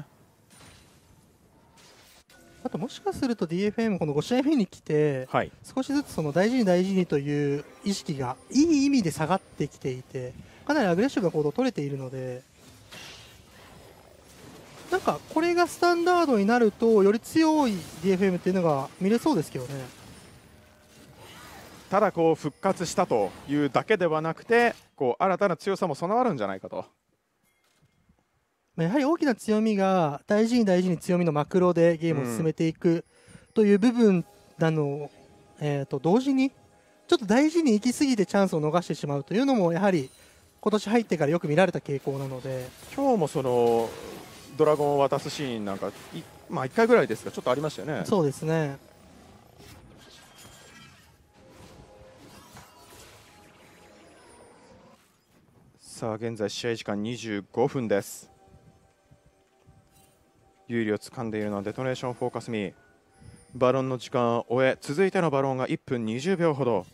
あともしかすると ディーエフエム このご試合目に来て、 はい、 少しずつその大事に大事にという意識がいい意味で下がってきていてかなりアグレッシブな行動を取れているので、なんかこれがスタンダードになるとより強い ディーエフエム っていうのが見れそうですけどね。 ただこう復活したというだけではなくてこう新たな強さも備わるんじゃないかと。 やはり大きな強みが大事に大事に強みのマクロでゲームを進めていくという部分なの、えー、と同時にちょっと大事に行き過ぎてチャンスを逃してしまうというのもやはり今年入ってからよく見られた傾向なので、 今日もそのドラゴンを渡すシーンなんかい、まあ、いっかいぐらいですがちょっとありましたよね。 そうですね。 さあ現在試合時間にじゅうごふんです。有利を掴んでいるのはデトネーションフォーカスミー。バロンの時間を終え続いてのバロンがいっぷんにじゅうびょうほど。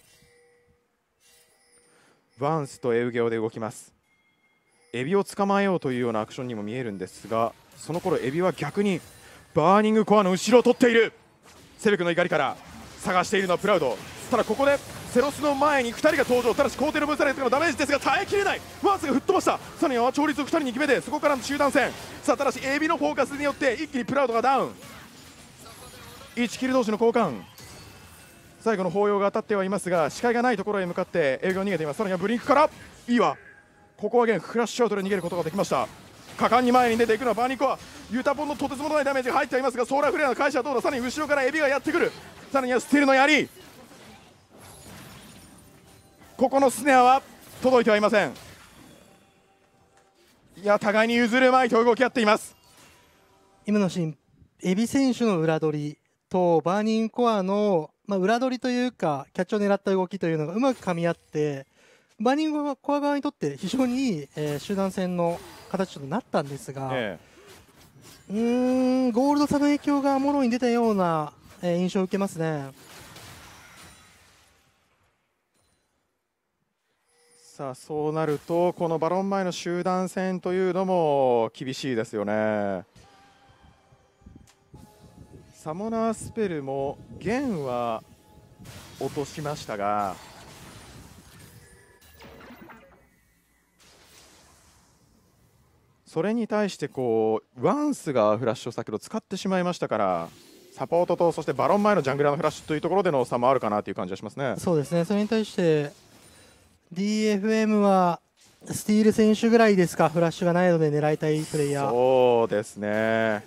ワンスとエウゲオで動きます。エビを捕まえようというようなアクションにも見えるんですがその頃エビは逆にバーニングコアの後ろを取っている。セベクの怒りから探しているのはプラウド。ただここでセロスの前にふたりが登場。ただし皇帝のブースターレットのダメージですが耐えきれない。ワンスが吹っ飛ばした。さらには調律をふたりに決めてそこからの集団戦。さあただしエビのフォーカスによって一気にプラウドがダウン。いちキル同士の交換。最後の抱擁が当たってはいますが視界がないところへ向かってエビが逃げています。さらにはブリンクからいいわ。ここはゲンフラッシュアウトで逃げることができました。果敢に前に出ていくのはバーニンコア。ユタポンのとてつもないダメージが入っていますがソーラーフレアの返しはどうだ。さらに後ろからエビがやってくる。さらにはスティールの槍。ここのスネアは届いてはいません。いや互いに譲るまいと動き合っています。 今のシーンエビ選手の裏取りとバーニングコアの、まあ、裏取りというかキャッチを狙った動きというのがうまく噛み合ってバーニングコア側にとって非常にいい、えー、集団戦の形となったんですが、ええ、うーんゴールド差の影響がもろに出たような、えー、印象を受けますね。 さあそうなるとこのバロン前の集団戦というのも厳しいですよね。サモナースペルも弦は落としましたがそれに対してこうワンスがフラッシュを先ほど使ってしまいましたからサポートとそしてバロン前のジャングラーのフラッシュというところでの差もあるかなという感じがしますね。 そうですね。それに対して ディーエフエム はスティール選手ぐらいですか、フラッシュがないので狙いたいプレイヤー。 そうですね。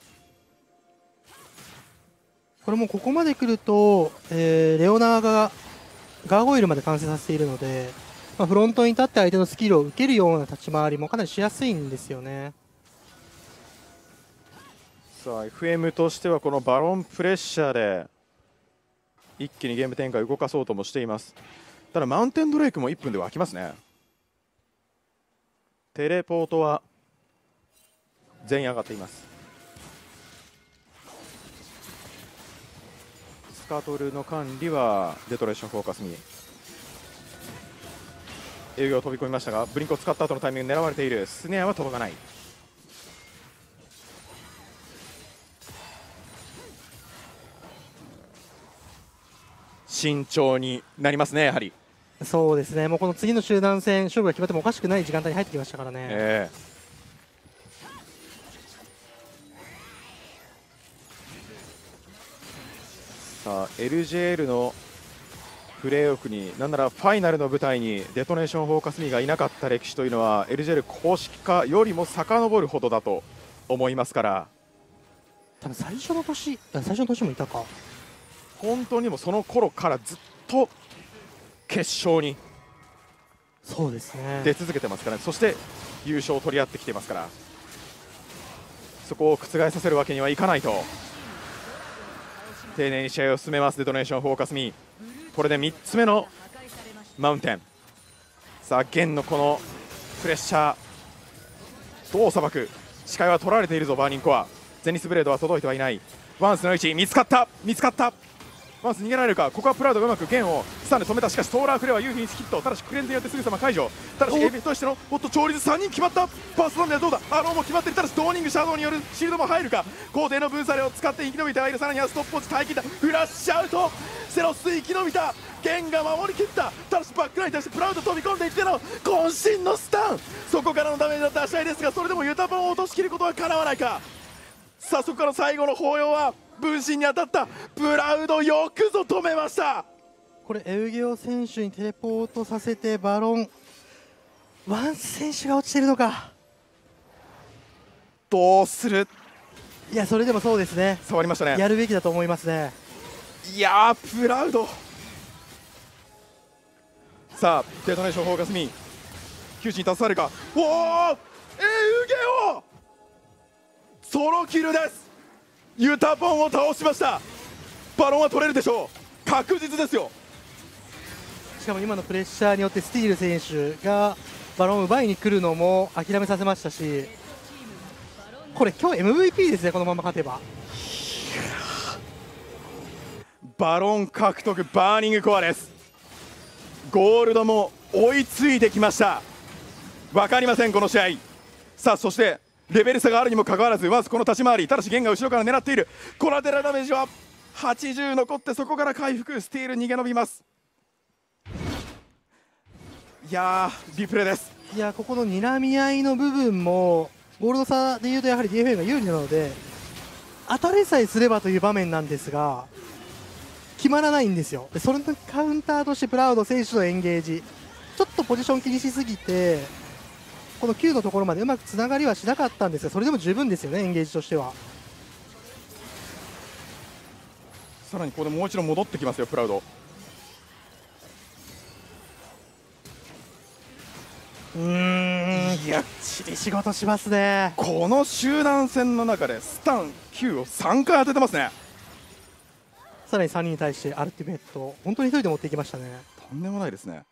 これもここまで来ると、えーレオナーがガーゴイルまで完成させているので、まあ、フロントに立って相手のスキルを受けるような立ち回りもかなりしやすいんですよね。 さあ エフエム としてはこのバロンプレッシャーで一気にゲーム展開を動かそうともしています。ただマウンテンドレイクもいっぷんで湧きますね。テレポートは全員上がっています。スカトルの管理はデトレーションフォーカスに営業飛び込みましたが、ブリンクを使った後のタイミング狙われている。スネアは届かない。慎重になりますね、やはり。 そうですね、もうこの次の集団戦、勝負が決まってもおかしくない時間帯に入ってきましたからね。 ええ、さあ エルジェーエル のプレーオフに、なんならファイナルの舞台にデトネーションフォーカスミーがいなかった歴史というのは エルジェーエル 公式化よりも遡るほどだと思いますから、 多分最初の年、あ最初の年もいたか。 本当にもうその頃からずっと決勝にそうですね。 出続けてますから、ね、そして優勝を取り合ってきてますから、そこを覆させるわけにはいかないと丁寧に試合を進めますデトネーションフォーカスミー。これでみっつめのマウンテン。さあゲンのこのプレッシャーどうさばく。視界は取られているぞバーニングコア。ゼニスブレードは届いてはいない。ワンスの位置見つかった見つかったワンス逃げられるか。ここはプラウドがうまくゲンをスタンで止めた。しかしトーラーフレは有利にヒット。ただしクレンズによってすぐさま解除。ただし エービー としてのもっと調律さんにん決まった。ファーストランではどうだ。アローも決まっている。ただしドーニングシャドウによるシールドも入るか。皇帝の分サレを使って生き延びてはいる。さらにはストップウォッチ耐え切った。フラッシュアウト。セロス生き延びた。ゲンが守りきった。ただしバックラインに対してプラウド飛び込んでいっての渾身のスタン。そこからのダメージだった試合ですが、それでもユタボンを落としきることはかなわないか。さあそこから最後の抱擁は分身に当たったプラウド、よくぞ止めました。 これエウゲオ選手にテレポートさせてバロンワンス選手が落ちてるのか。 どうする。 いやそれでもそうですね、 触りましたね。 やるべきだと思いますね。 いやープラウド。さあデトネーションフォーカスミー窮地に立たされるか。おおエウゲオソロキルです。ユタポンを倒しました。バロンは取れるでしょう。確実ですよ。 しかも今のプレッシャーによってスティール選手がバロンを奪いに来るのも諦めさせましたし、これ今日 エムブイピー ですね、このまま勝てば。 バロン獲得バーニングコアです。ゴールドも追いついてきました。分かりませんこの試合。さあそしてレベル差があるにもかかわらずまずこの立ち回り。ただしゲンが後ろから狙っている。コラテラダメージははちじゅう残って、そこから回復。スティール逃げ延びます。いやーリプレイです。 いやここの睨み合いの部分もゴールド差でいうとやはり ディーエフエム が有利なので当たれさえすればという場面なんですが決まらないんですよ。でそれのカウンターとしてプラウド選手のエンゲージちょっとポジション気にしすぎてこのきゅうのところまでうまくつながりはしなかったんですが、それでも十分ですよねエンゲージとしては。 さらにここでもう一度戻ってきますよプラウド。 うーんいやちり仕事しますね。 この集団戦の中でスタンきゅうをさんかい当ててますね。 さらにさんにんに対してアルティメット本当に一人で持っていきましたね。 とんでもないですね。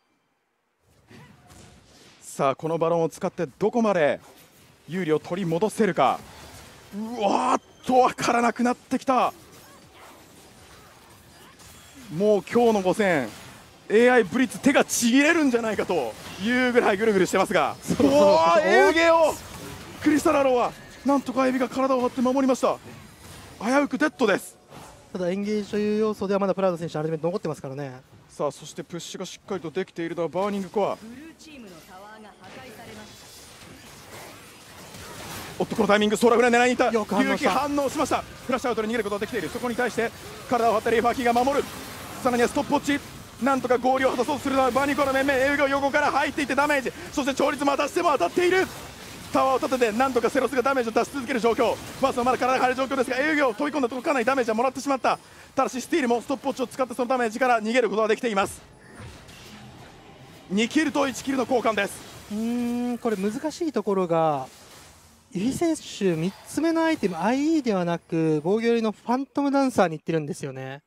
さあこのバロンを使ってどこまで有利を取り戻せるか。うわーっと分からなくなってきた。もう今日のご戦 エーアイ ブリッツ手がちぎれるんじゃないかというぐらいぐるぐるしてますが、おおエウゲオクリスタルアローはなんとかエビが体を張って守りました。危うくデッドです。 ただエンゲージという要素ではまだプラウド選手アルティメット残ってますからね。 さあそしてプッシュがしっかりとできているのはバーニングコア。おっとこのタイミングソーラフライ狙いにいった。 よく反応した。 勇気反応しました。フラッシュアウトで逃げることができている。そこに対して体を張ったレイファーキーが守る。さらにはストップウォッチなんとか合流を果たそうとするのはバーニコの面々。エウゲを横から入っていってダメージ、そして調律またしても当たっている。タワーを立ててなんとかセロスがダメージを出し続ける状況。ファースはまだ体が張る状況ですが、エウゲを飛び込んだところかなりダメージはもらってしまった。ただしスティールもストップウォッチを使ってそのダメージから逃げることができています。にキルといちキルの交換です。 うーんこれ難しいところが、ユリ選手みっつめのアイテム アイイー ではなく防御寄りのファントムダンサーにいってるんですよね。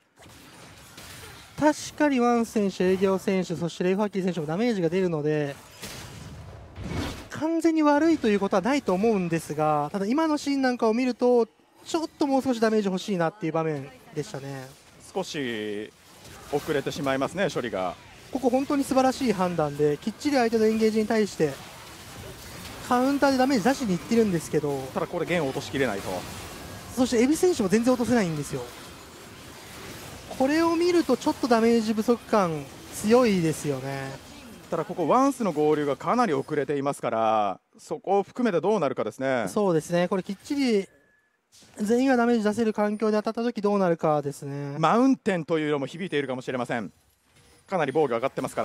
確かにワン選手、営業選手、そしてレイファーキー選手もダメージが出るので完全に悪いということはないと思うんですが、ただ今のシーンなんかを見るとちょっともう少しダメージ欲しいなっていう場面でしたね。 少し遅れてしまいますね、処理が。 ここ本当に素晴らしい判断で、きっちり相手のエンゲージに対してカウンターでダメージ出しにいってるんですけど、 ただこれ弦を落としきれないと。 そしてエビ選手も全然落とせないんですよ。これを見るとちょっとダメージ不足感強いですよね。 ただここワンスの合流がかなり遅れていますから、そこを含めてどうなるかですね。 そうですね、これきっちり全員がダメージ出せる環境で当たった時どうなるかですね。 マウンテンというのも響いているかもしれません。かなり防御上がってますから。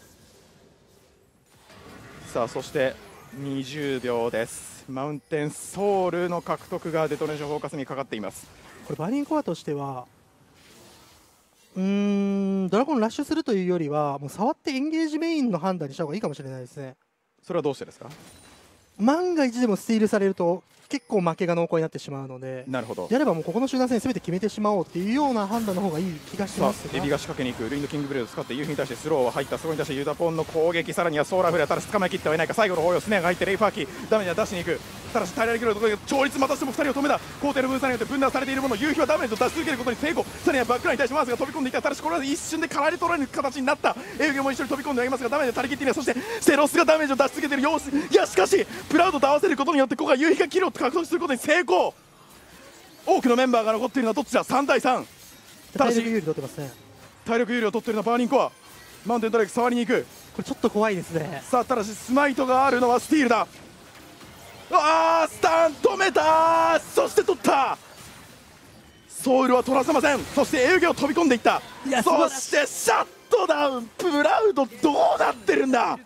さあそしてにじゅうびょうです。マウンテンソウルの獲得がデトネーションフォーカスにかかっています。 これバーニンコアとしてはうーんドラゴンラッシュするというよりはもう触ってエンゲージメインの判断にした方がいいかもしれないですね。 それはどうしてですか？ 万が一でもスティールされると結構負けが濃厚になってしまうので、 なるほど。 やればもうここの集団戦全て決めてしまおうっていうような判断の方がいい気がしますが、 エビが仕掛けに行く。ルインドキングブレードを使って夕日に対してスローは入った。そこに対してユダポンの攻撃、さらにはソーラーフレア。ただし捕まえきってはいないか。最後の応用スネアが入ってレイファーキーダメージは出しに行く。ただし平らに来るところで調律またしてもふたりを止めた。皇帝の分散によって分断されているもの、夕日はダメージを出し続けることに成功。さらにはバックラインに対してマースが飛び込んでいた。ただしこれは一瞬で空で取られる形になった。エウゲも一緒に飛び込んではいますがダメージを足りきっていない。そしてセロスがダメージを出し続けている様子。いやしかしプラウドと合わせることによってここは夕日がキルを獲得することに成功。多くのメンバーが残っているのはどっちだ？さんたいさん。ただし体力有利取ってますね。 体力有利を取っているのはバーニンコア。マウンテンドライク触りに行く。 これちょっと怖いですね。 さあただしスマイトがあるのはスティールだ。あースタン止めた。そして取った。ソウルは取らせません。そしてエウゲを飛び込んでいった。 いやそしてシャットダウン。プラウドどうなってるんだ。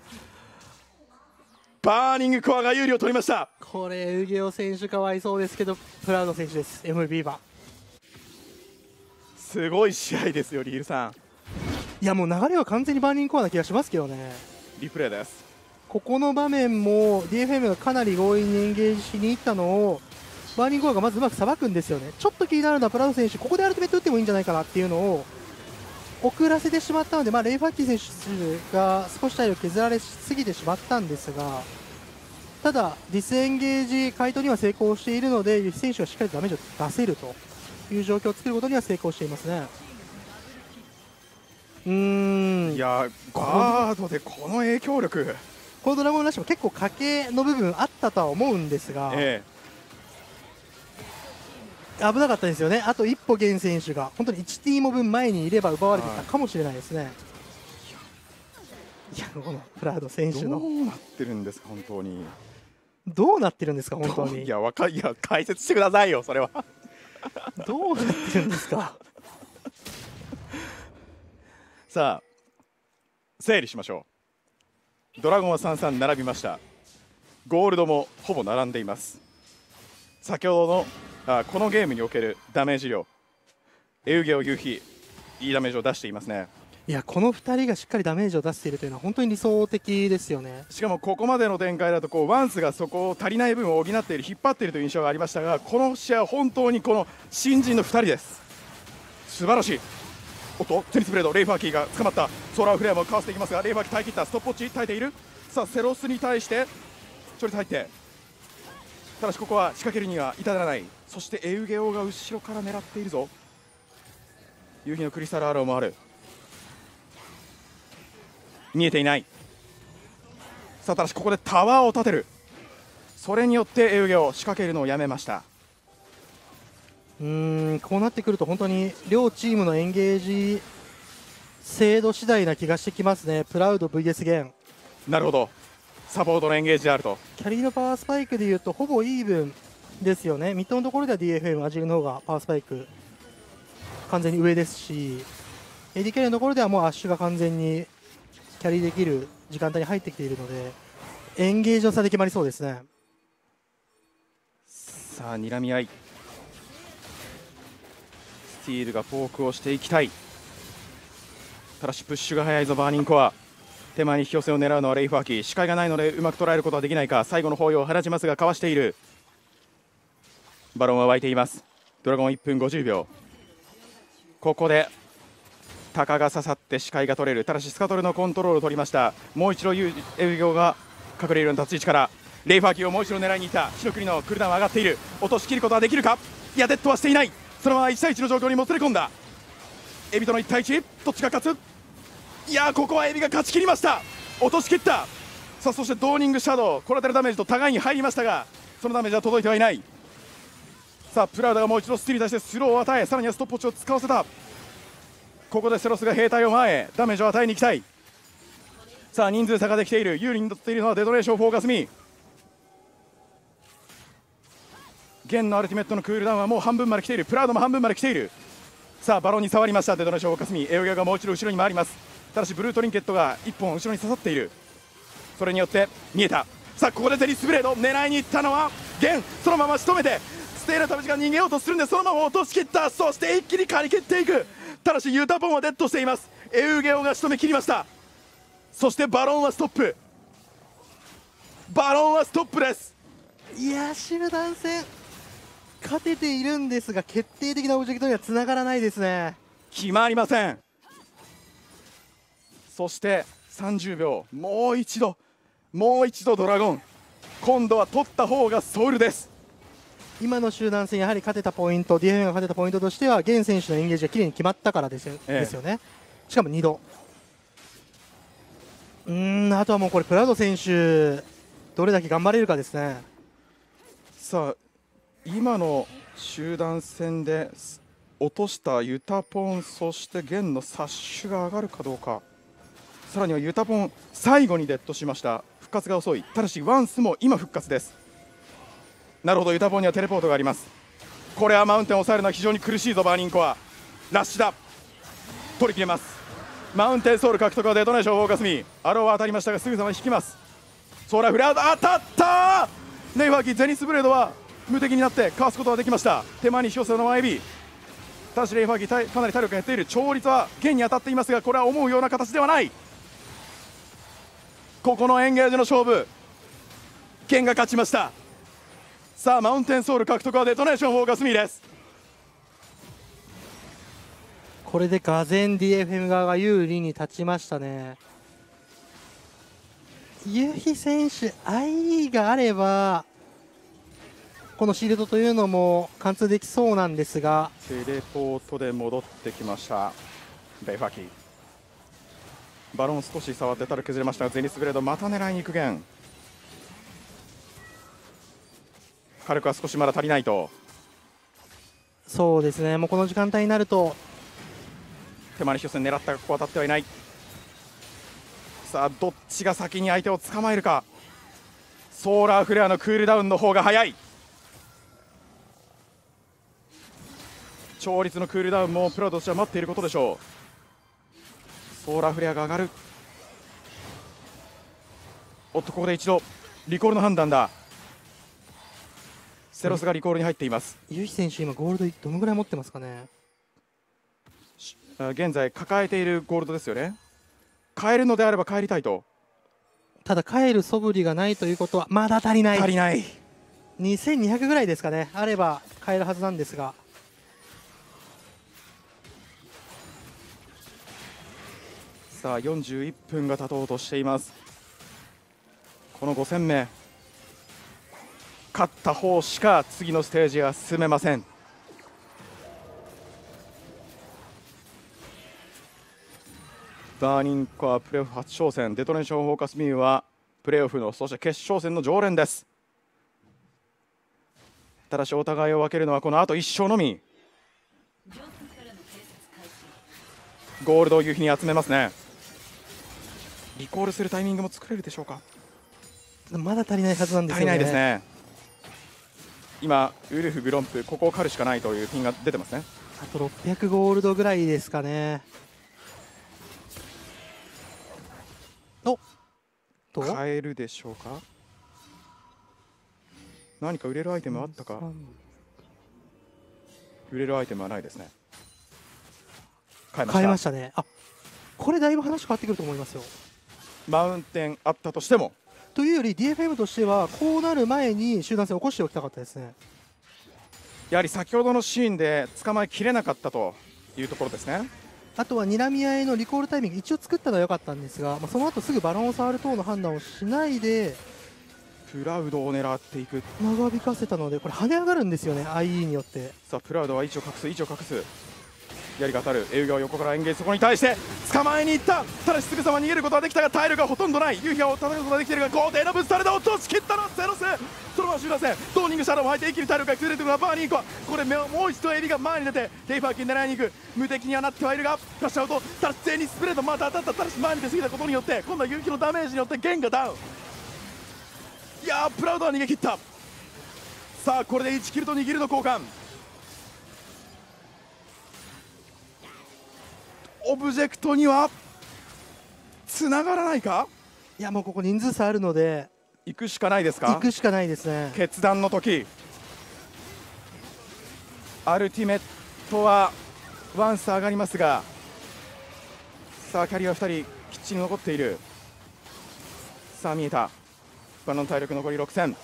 バーニングコアが有利を取りました。 これエウゲオ選手かわいそうですけどプラウド選手です。 エムブイピー 版すごい試合ですよリールさん。 いやもう流れは完全にバーニングコアな気がしますけどね。 リプレイです。 ここの場面も ディーエフエム がかなり強引にエンゲージしに行ったのをバーニングコアがまずうまくさばくんですよね。ちょっと気になるのはプラウド選手ここでアルティメット打ってもいいんじゃないかなっていうのを遅らせてしまったので、まあ、レイファッキー選手が少し体力削られすぎてしまったんですが、ただディスエンゲージ解凍には成功しているのでユキ選手がしっかりとダメージを出せるという状況を作ることには成功していますね。うーんいやガードでこの影響力。 このドラゴンラッシュも結構賭けの部分あったとは思うんですが、 え危なかったですよね。あと一歩ゲン選手が本当にいちティーモ分前にいれば奪われていたかもしれないですね。いやこのプラウド選え、 手のどうなってるんですか本当に。 どうなってるんですか本当に。 いやわかいや解説してくださいよそれは。 どうなってるんですか。 さあ整理しましょう。ドラゴンはさんさん並びました。ゴールドもほぼ並んでいます。先ほどのあこのゲームにおけるダメージ量、エウゲオ夕日いいダメージを出していますね。 いやこのふたりがしっかりダメージを出しているというのは本当に理想的ですよね。 しかもここまでの展開だとこうワンスがそこを足りない部分を補っている引っ張っているという印象がありましたが、この試合は本当にこの新人のふたりです。素晴らしい。おっとテニスブレードレイファーキーが捕まった。ソーラーフレアもかわしていきますがレイファーキー耐え切った。ストップウォッチ耐えている。さあセロスに対してちょり入って、ただしここは仕掛けるには至らない。そしてエウゲオが後ろから狙っているぞ。夕日のクリスタルアローもある。見えていない。さあただしここでタワーを立てる。それによってエウゲオ仕掛けるのをやめました。 うーんこうなってくると本当に両チームのエンゲージ精度次第な気がしてきますね。プラウド ブイエス ゲン。 なるほど、サポートのエンゲージであると。 キャリーのパワースパイクでいうとほぼイーブンですよね。ミッドのところでは ディーエフエム アジルの方がパワースパイク完全に上ですし、 エーディー キャリーのところではもうアッシュが完全にキャリーできる時間帯に入ってきているので、エンゲージの差で決まりそうですね。 さあ睨み合い、スティールがポークをしていきたい。ただしプッシュが速いぞバーニングコア。手前に引き寄せを狙うのはレイフ・アキ。視界がないのでうまく捉えることはできないか。最後の抱擁を放ちますがかわしている。バロンは湧いています。ドラゴンいっぷんごじゅうびょう。ここでタカが刺さって視界が取れる。ただしスカトルのコントロールを取りました。もう一度エウギョが隠れるような立ち位置からレイファーキーをもう一度狙いにいた。白栗のクルダウンは上がっている。落としきることはできるか。いやデッドはしていない。そのままいちたいいちの状況にもつれ込んだ。エビとのいちたいいち、どっちが勝つ。いやここはエビが勝ち切りました。落とし切った。さあそしてドーニングシャドウ、コラテラダメージと互いに入りましたがそのダメージは届いてはいない。さあプラウダがもう一度スティールに対してスローを与え、さらにはストップウォッチを使わせた。ここでセロスが兵隊を前へダメージを与えに行きたい。さあ人数差ができている。有利にとっているのはデトネーションフォーカスミー。ゲンのアルティメットのクールダウンはもう半分まで来ている。プラウドも半分まで来ている。さあバロンに触りましたデトネーションフォーカスミー。エオギャがもう一度後ろに回ります。ただしブルートリンケットがいっぽん後ろに刺さっている。それによって見えた。さあここでゼリスブレード狙いに行ったのはゲン。そのまま仕留めてステイラタメジが逃げようとするんでそのまま落とし切った。そして一気に刈り切っていく。ただしユタポンはデッドしています。エウゲオが仕留め切りました。そしてバロンはストップ。バロンはストップです。 いや集団戦勝てているんですが決定的なオブジェクトにはつながらないですね。 決まりません。そしてさんじゅうびょう、もう一度もう一度ドラゴン。今度は取った方がソウルです。 今の集団戦やはり勝てたポイント、ディフェンが勝てたポイントとしてはゲン選手のエンゲージがきれいに決まったからですよ、ええ、ですよね。しかもにど。うーんあとはもうこれプラウド選手どれだけ頑張れるかですね。 さあ今の集団戦で落としたユタポン、そしてゲンのサッシュが上がるかどうか。さらにはユタポン最後にデッドしました。復活が遅い。ただしワンスも今復活です。なるほどユタポンにはテレポートがあります。これはマウンテンを抑えるのは非常に苦しいぞバーニンコア。ラッシュだ。取り切れます。マウンテンソウル獲得はデトネーションフォーカスミー。アローは当たりましたがすぐさま引きます。ソーラーフレア当たった。レイファーキーゼニスブレードは無敵になってかわすことができました。手前に引き寄せの前エビ。ただしレイファーキーかなり体力が減っている。調律はゲンに当たっていますがこれは思うような形ではない。ここのエンゲージの勝負ゲンが勝ちました。さあマウンテンソウル獲得はデトネーションフォーカスミーです。 これでがぜん ディーエフエム 側が有利に立ちましたね。ユヒ選手 アイイー があればこのシールドというのも貫通できそうなんですが、 テレポートで戻ってきましたレイファーキー。バロン少し触ってたら削れましたがゼニスブレードまた狙いに行くゲン。火力は少しまだ足りないと。 そうですねもうこの時間帯になると手前に一つ狙ったがここは当たってはいない。さあどっちが先に相手を捕まえるか。ソーラーフレアのクールダウンの方が早い。調律のクールダウンもプラウドとしては待っていることでしょう。ソーラーフレアが上がる。おっとここで一度リコールの判断だ。セロスがリコールに入っています。 ユヒ選手今ゴールドどのぐらい持ってますかね。 現在抱えているゴールドですよね。帰るのであれば帰りたいと。 ただ帰る素振りがないということはまだ足りない。 足りない。 にせんにひゃくぐらいですかねあれば帰るはずなんですが。 さあよんじゅういっぷんが経とうとしています。このご戦目勝った方しか次のステージは進めません。バーニングコアプレーオフ初挑戦。デトネーションフォーカスミーはプレーオフのそして決勝戦の常連です。ただしお互いを分けるのはこのあといっ勝のみ。ゴールドを夕日に集めますね。リコールするタイミングも作れるでしょうか。 まだ足りないはずなんですよね。 足りないですね。今ウルフグロンプここを狩るしかないというピンが出てますね。 あとろっぴゃくゴールドぐらいですかね。 と買えるでしょうか。何か売れるアイテムあったか。売れるアイテムはないですね。買いました。 買いましたね。あ、これだいぶ話変わってくると思いますよ。 マウンテンあったとしてもというより ディーエフエム としてはこうなる前に集団戦を起こしておきたかったですね。 やはり先ほどのシーンで捕まえきれなかったというところですね。 あとは睨み合いのリコールタイミング一応作ったのは良かったんですが、まあ、その後すぐバロンを触る等の判断をしないでプラウドを狙っていく。 長引かせたのでこれ跳ね上がるんですよね、 アイイー によって。 さあプラウドは位置を隠す位置を隠す。槍が当たる。エウガは横からエンゲージ、そこに対して捕まえに行った。ただしすぐさま逃げることはできたが体力がほとんどない。ユーヒャを叩くことができているが豪邸のブスタルで落としきったのはゼロス。そのまま集団戦ドーニングシャドウを吐いて一気に体力が崩れてくるのはバーニーコ。これもう一度エビが前に出てテイファーキン狙いに行く。無敵にはなってはいるがフラッシュアウト。ただし全にスプレードまた当たった。ただし前に出過ぎたことによって今度はユーヒのダメージによってゲンがダウン。いやープラウドは逃げ切った。さあこれでいちキルとにキルの交換。オブジェクトには繋がらないか。 いやもうここ人数差あるので行くしかないですか。 行くしかないですね。 決断の時アルティメットはワンス上がりますが、さあキャリアふたりきっちり残っている。さあ見えた。バロン体力残りろくせん。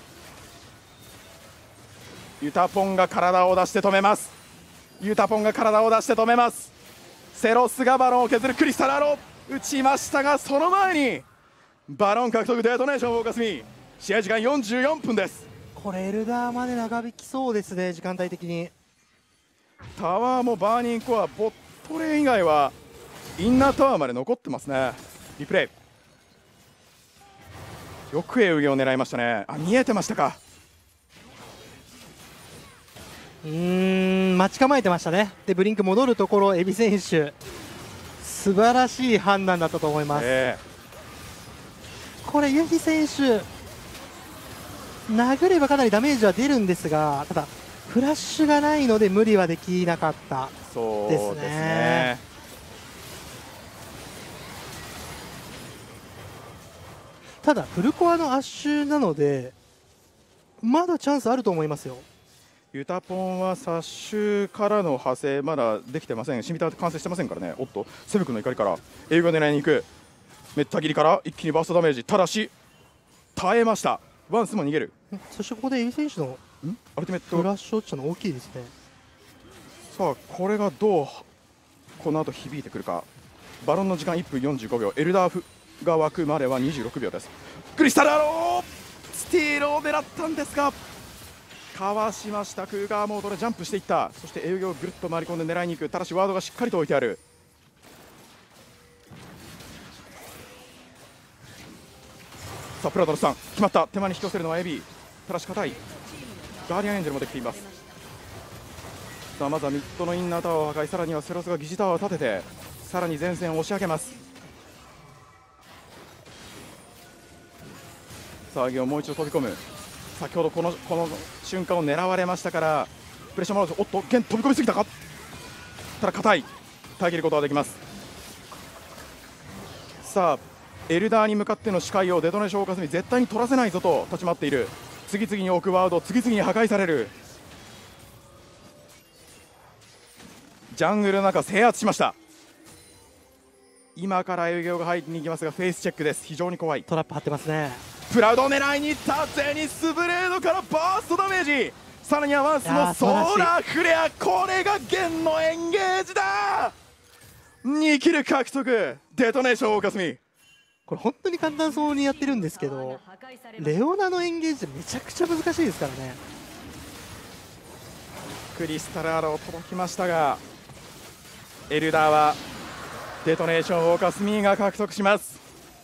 ユタポンが体を出して止めます。ユタポンが体を出して止めます。セロスがバロンを削る。クリスタルアロー打ちましたがその前にバロン獲得。デトネーションフォーカスミー。試合時間よんじゅうよんぷんです。 これエルダーまで長引きそうですね、時間帯的に。 タワーもバーニングコアボットレーン以外はインナータワーまで残ってますね。リプレイよくエウゲを狙いましたね。あ、見えてましたか。 うーん待ち構えてましたね。でブリンク戻るところエビ選手素晴らしい判断だったと思います、えー、これユヒ選手殴ればかなりダメージは出るんですが、ただフラッシュがないので無理はできなかったですね。そうですね。ただフルコアのアッシュなのでまだチャンスあると思いますよ。 ユタポンはサッシュからの派生まだできてません。シミタ完成してませんからね。おっとセブ君の怒りからエウが狙いに行く。めった切りから一気にバーストダメージ。ただし耐えました。ワンスも逃げる。 そしてここでエビ選手のアルティメットフラッシュ落ちたの大きいですね。 さあこれがどうこの後響いてくるか。バロンの時間いっぷんよんじゅうごびょう。エルダーフが湧くまではにじゅうろくびょうです。クリスタルアロースティールを狙ったんですがかわしました。クーガーモードでジャンプしていった。そしてエウゲをぐるっと回り込んで狙いに行く。ただしワードがしっかりと置いてある。さあプラドルさん決まった。手間に引き寄せるのはエビー。ただし硬い。ガーディアンエンジェルもできています。さあまずはミッドのインナータワーを破壊。さらにはセロスが疑似タワーを立ててさらに前線を押し上げます。さあゲをもう一度飛び込む。先ほどこのこの瞬間を狙われましたからプレッシャーもある。おっとゲン飛び込みすぎたか。ただ硬い。耐え切ることができます。さあエルダーに向かっての視界をデトネーションフォーカスに絶対に取らせないぞと立ち回っている。次々に置くワード次々に破壊される。ジャングルの中制圧しました。今からエウゲオが入りに行きますがフェイスチェックです。非常に怖い。 トラップ張ってますね。 プラウドを狙いに行った。ゼニスブレードからバーストダメージ。さらにはワンスのソーラーフレア。これがゲンのエンゲージだ。にキル獲得。デトネーションフォーカスミー。 これ本当に簡単そうにやってるんですけどレオナのエンゲージってめちゃくちゃ難しいですからね。 クリスタルアロー届きましたがエルダーはデトネーションフォーカスミーが獲得します。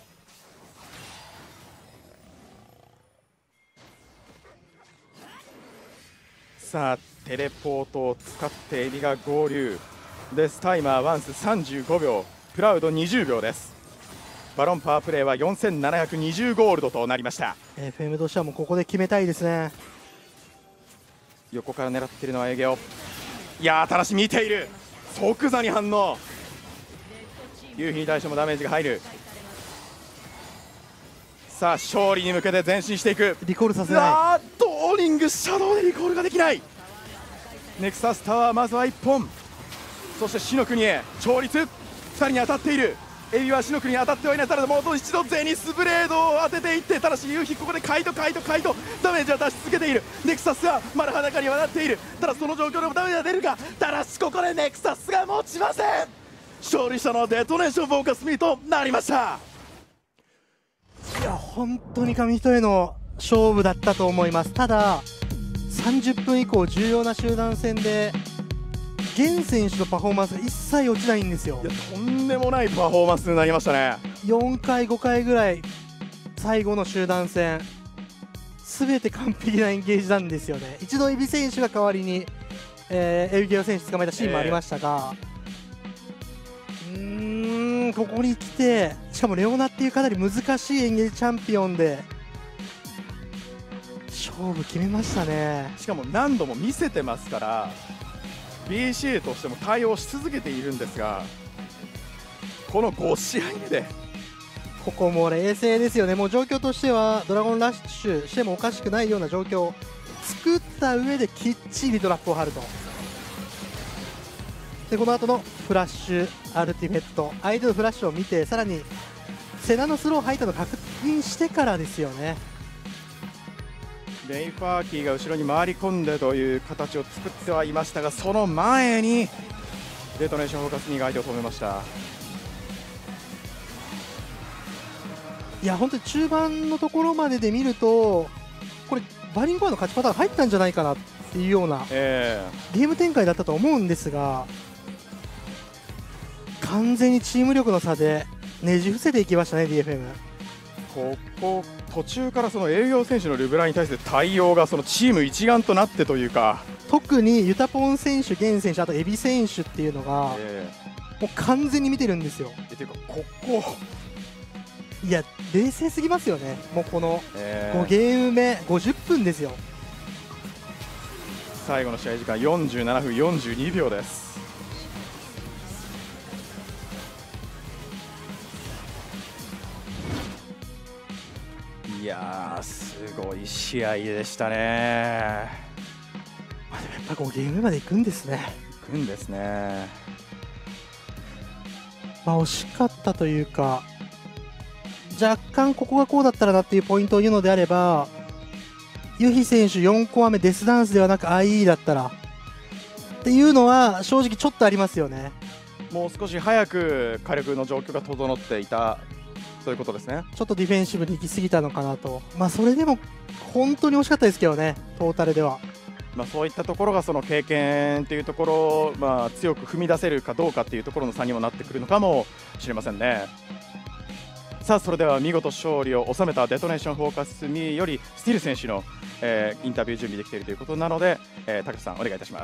さあテレポートを使ってエビが合流です。タイマーワンスさんじゅうごびょうプラウドにじゅうびょうです。バロンパワープレイはよんせんななひゃくにじゅうゴールドとなりました。 エフエム としてはもうここで決めたいですね。 横から狙っているのはエゲオ。いやーただし見ている。即座に反応。夕日に対してもダメージが入る。 さあ勝利に向けて前進していく。 リコールさせない。 あードーリングシャドウでリコールができない。ネクサスタワーまずはいっぽん、そして死の国へ調律ふたりに当たっている。エビは死の国に当たってはいない。ただもう一度ゼニスブレードを当てていって、ただし夕日ここでカイトカイトカイトダメージは出し続けている。ネクサスはまだ裸にはなっている。ただその状況でもダメージは出るか。ただしここでネクサスが持ちません。勝利したのはデトネーションフォーカスミーとなりました。 いや本当に紙一重の勝負だったと思います。たださんじゅっぷん以降重要な集団戦でゲン選手のパフォーマンスが一切落ちないんですよ。 いやとんでもないパフォーマンスになりましたね。 よんかいごかいぐらい最後の集団戦全て完璧なエンゲージなんですよね。一度エビ選手が代わりに、えー、エビゲオ選手捕まえたシーンもありましたが、えー、うーんここに来てしかもレオナっていうかなり難しいエンゲージチャンピオンで勝負決めましたね。 しかも何度も見せてますから ビーシー としても対応し続けているんですが、このご試合目でここも冷静ですよね。もう状況としてはドラゴンラッシュしてもおかしくないような状況を作った上できっちりトラップを張ると。でこの後のフラッシュアルティメット、相手のフラッシュを見てさらにセナのスロー入ったのを確認してからですよね。 レイファーキーが後ろに回り込んでという形を作ってはいましたが、その前にデトネーションフォーカスにが相手を止めました。 いや本当に中盤のところまでで見るとこれバーリングコアの勝ちパターン入ったんじゃないかなっていうような、 えー、ゲーム展開だったと思うんですが、完全にチーム力の差でねじ伏せていきましたね ディーエフエム。 ここ途中からその営業選手のルブラに対して対応がそのチーム一丸となってというか、 特にユタポン選手、ゲン選手、あとエビ選手っていうのが、 えー、もう完全に見てるんですよ。 えていうかここいや冷静すぎますよね。もうこのえごゲーム目ごじゅっぷんですよ。 最後の試合時間よんじゅうななふんよんじゅうにびょうです。いやーすごい試合でしたね。 まあ、でもやっぱごゲーム目まで行くんですね。 行くんですね。 まあ惜しかったというか、若干ここがこうだったらなっていうポイントを言うのであれば、ユヒ選手よんコア目デスダンスではなく アイイー だったらっていうのは正直ちょっとありますよね。 もう少し早く火力の状況が整っていた、そういうことですね。 ちょっとディフェンシブに行き過ぎたのかなと。まあそれでも本当に惜しかったですけどね、トータルでは。 まあそういったところがその経験というところをまあ強く踏み出せるかどうかっていうところの差にもなってくるのかもしれませんね。さあそれでは見事勝利を収めたデトネーションフォーカスミよりスティール選手の、えー、インタビュー準備できているということなので、えー、竹内さんお願いいたします。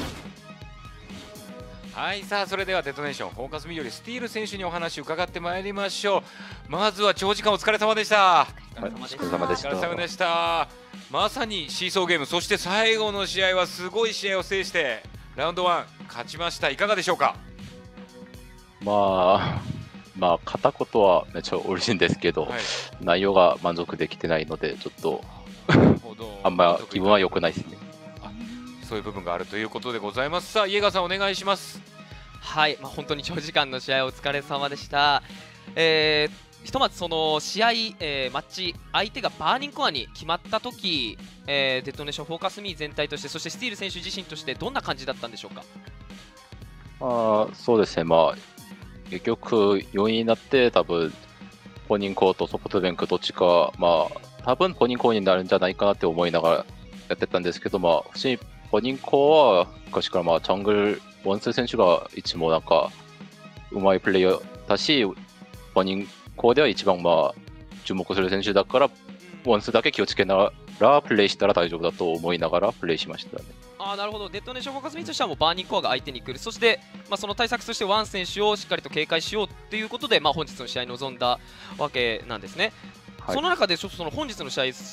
はい、さあそれではデトネーションフォーカスミよりスティール選手にお話を伺ってまいりましょう。まずは長時間お疲れ様でした。 お疲れ様でした。お疲れ様でした。まさにシーソーゲーム、そして最後の試合はすごい試合を制してラウンドワン勝ちました。いかがでしょうか。 まあまあ片言はめっちゃ嬉しいんですけど、はい、内容が満足できてないのでちょっとあんま気分は良くないですね。 そういう部分があるということでございます。さあイエガーさんお願いします。 はい、まあ、本当に長時間の試合お疲れ様でした。えー、ひとまずその試合、えー、マッチ相手がバーニングコアに決まった時、えー、デトネーションフォーカスミー全体として、そしてスティール選手自身としてどんな感じだったんでしょうか。 あそうですね、まあ結局よんいになって多分ポニンコーとソフトバンクどっちか、まあ多分ポニンコーになるんじゃないかなって思いながらやってたんですけど、まあ普通にポニンコは昔からまあジャングルワンツー選手がいつもなんかうまいプレイヤーだし、ポニンコでは一番まあ注目する選手だから、ワンツーだけ気をつけながらプレイしたら大丈夫だと思いながらプレイしましたね。 あなるほど、デトネーションフォーカスミーとしてはもうバーニングコアが相手に来る、そして、まあ、その対策としてワン選手をしっかりと警戒しようということで、まあ、本日の試合に臨んだわけなんですね。はい、その中でちょっとその本日の試合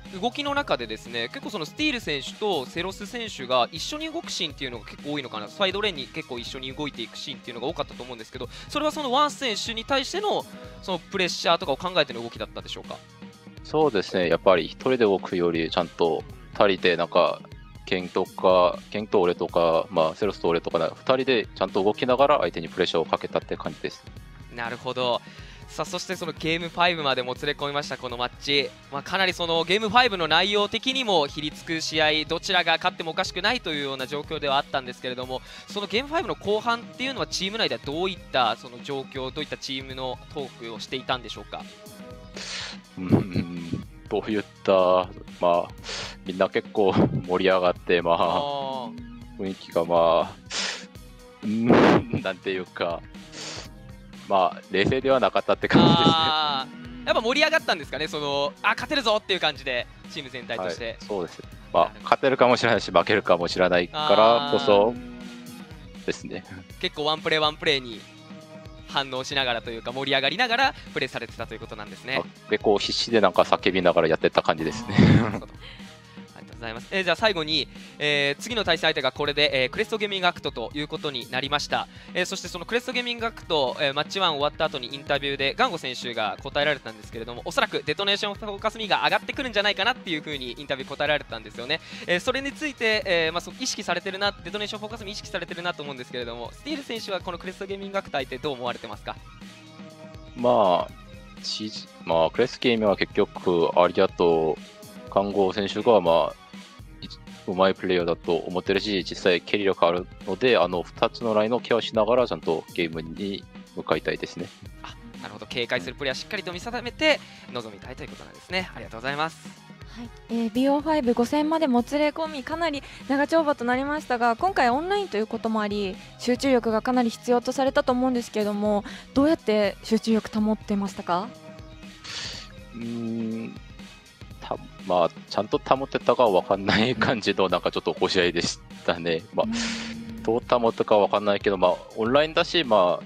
動きの中でですね結構そのスティール選手とセロス選手が一緒に動くシーンっていうのが結構多いのかな、サイドレーンに結構一緒に動いていくシーンっていうのが多かったと思うんですけど、それはそのワン選手に対してのそのプレッシャーとかを考えての動きだったでしょうか。 そうですね、やっぱり一人で動くよりちゃんとふたりでなんかケンとかケンと俺とか、まあ、セロスと俺とかふたりでちゃんと動きながら相手にプレッシャーをかけたって感じです。 なるほど。さあそしてそのゲームファイブまでもつれ込みましたこのマッチ、まあ、かなりそのゲームファイブの内容的にもひりつく試合、どちらが勝ってもおかしくないというような状況ではあったんですけれども、そのゲームファイブの後半っていうのはチーム内ではどういったその状況、どういったチームのトークをしていたんでしょうか。 うんどういった、まあ、みんな結構盛り上がって、まあ、 あ雰囲気がまあ、うんなんていうか、まあ、冷静ではなかったって感じですね。 あやっぱ盛り上がったんですかね、そのあ勝てるぞっていう感じでチーム全体として、 はい、そうです。まあ、勝てるかもしれないし負けるかもしれないからこそですね。 結構ワンプレーワンプレーに反応しながらというか盛り上がりながらプレーされてたということなんですね。 結構必死でなんか叫びながらやってた感じですね。 なるほどありがとうございます。えー、じゃあ最後に、えー、次の対戦相手がこれで、えー、クレストゲーミングアクトということになりました。えー、そしてそのクレストゲーミングアクト、えー、マッチワン終わった後にインタビューでガンゴ選手が答えられたんですけれども、おそらくデトネーションフォーカスミーが上がってくるんじゃないかなっていう風にインタビュー答えられてたんですよね。えー、それについて、えーまあ、そ意識されてるな、デトネーションフォーカスミー意識されてるなと思うんですけれども、スティール選手はこのクレストゲーミングアクト相手どう思われてますか。 まあ、まあ、クレスゲームは結局、アリアと看護選手が、まあ、うまいプレイヤーだと思ってるし、実際、蹴り力あるので、あのふたつのラインをケアしながら、ちゃんとゲームに向かいたいですね。 あ、なるほど、警戒するプレイヤーしっかりと見定めて臨みたいということなんですね。ありがとうございます。 はいえー、ビーオーファイブご 戦までもつれ込みかなり長丁場となりましたが、今回オンラインということもあり集中力がかなり必要とされたと思うんですけれども、どうやって集中力保ってましたか。 うーんたまあ、ちゃんと保ってたかは分かんない感じのなんかちょっと押し合いでしたね。まあ、どう保ったかは分かんないけど、まあ、オンラインだし、まあ、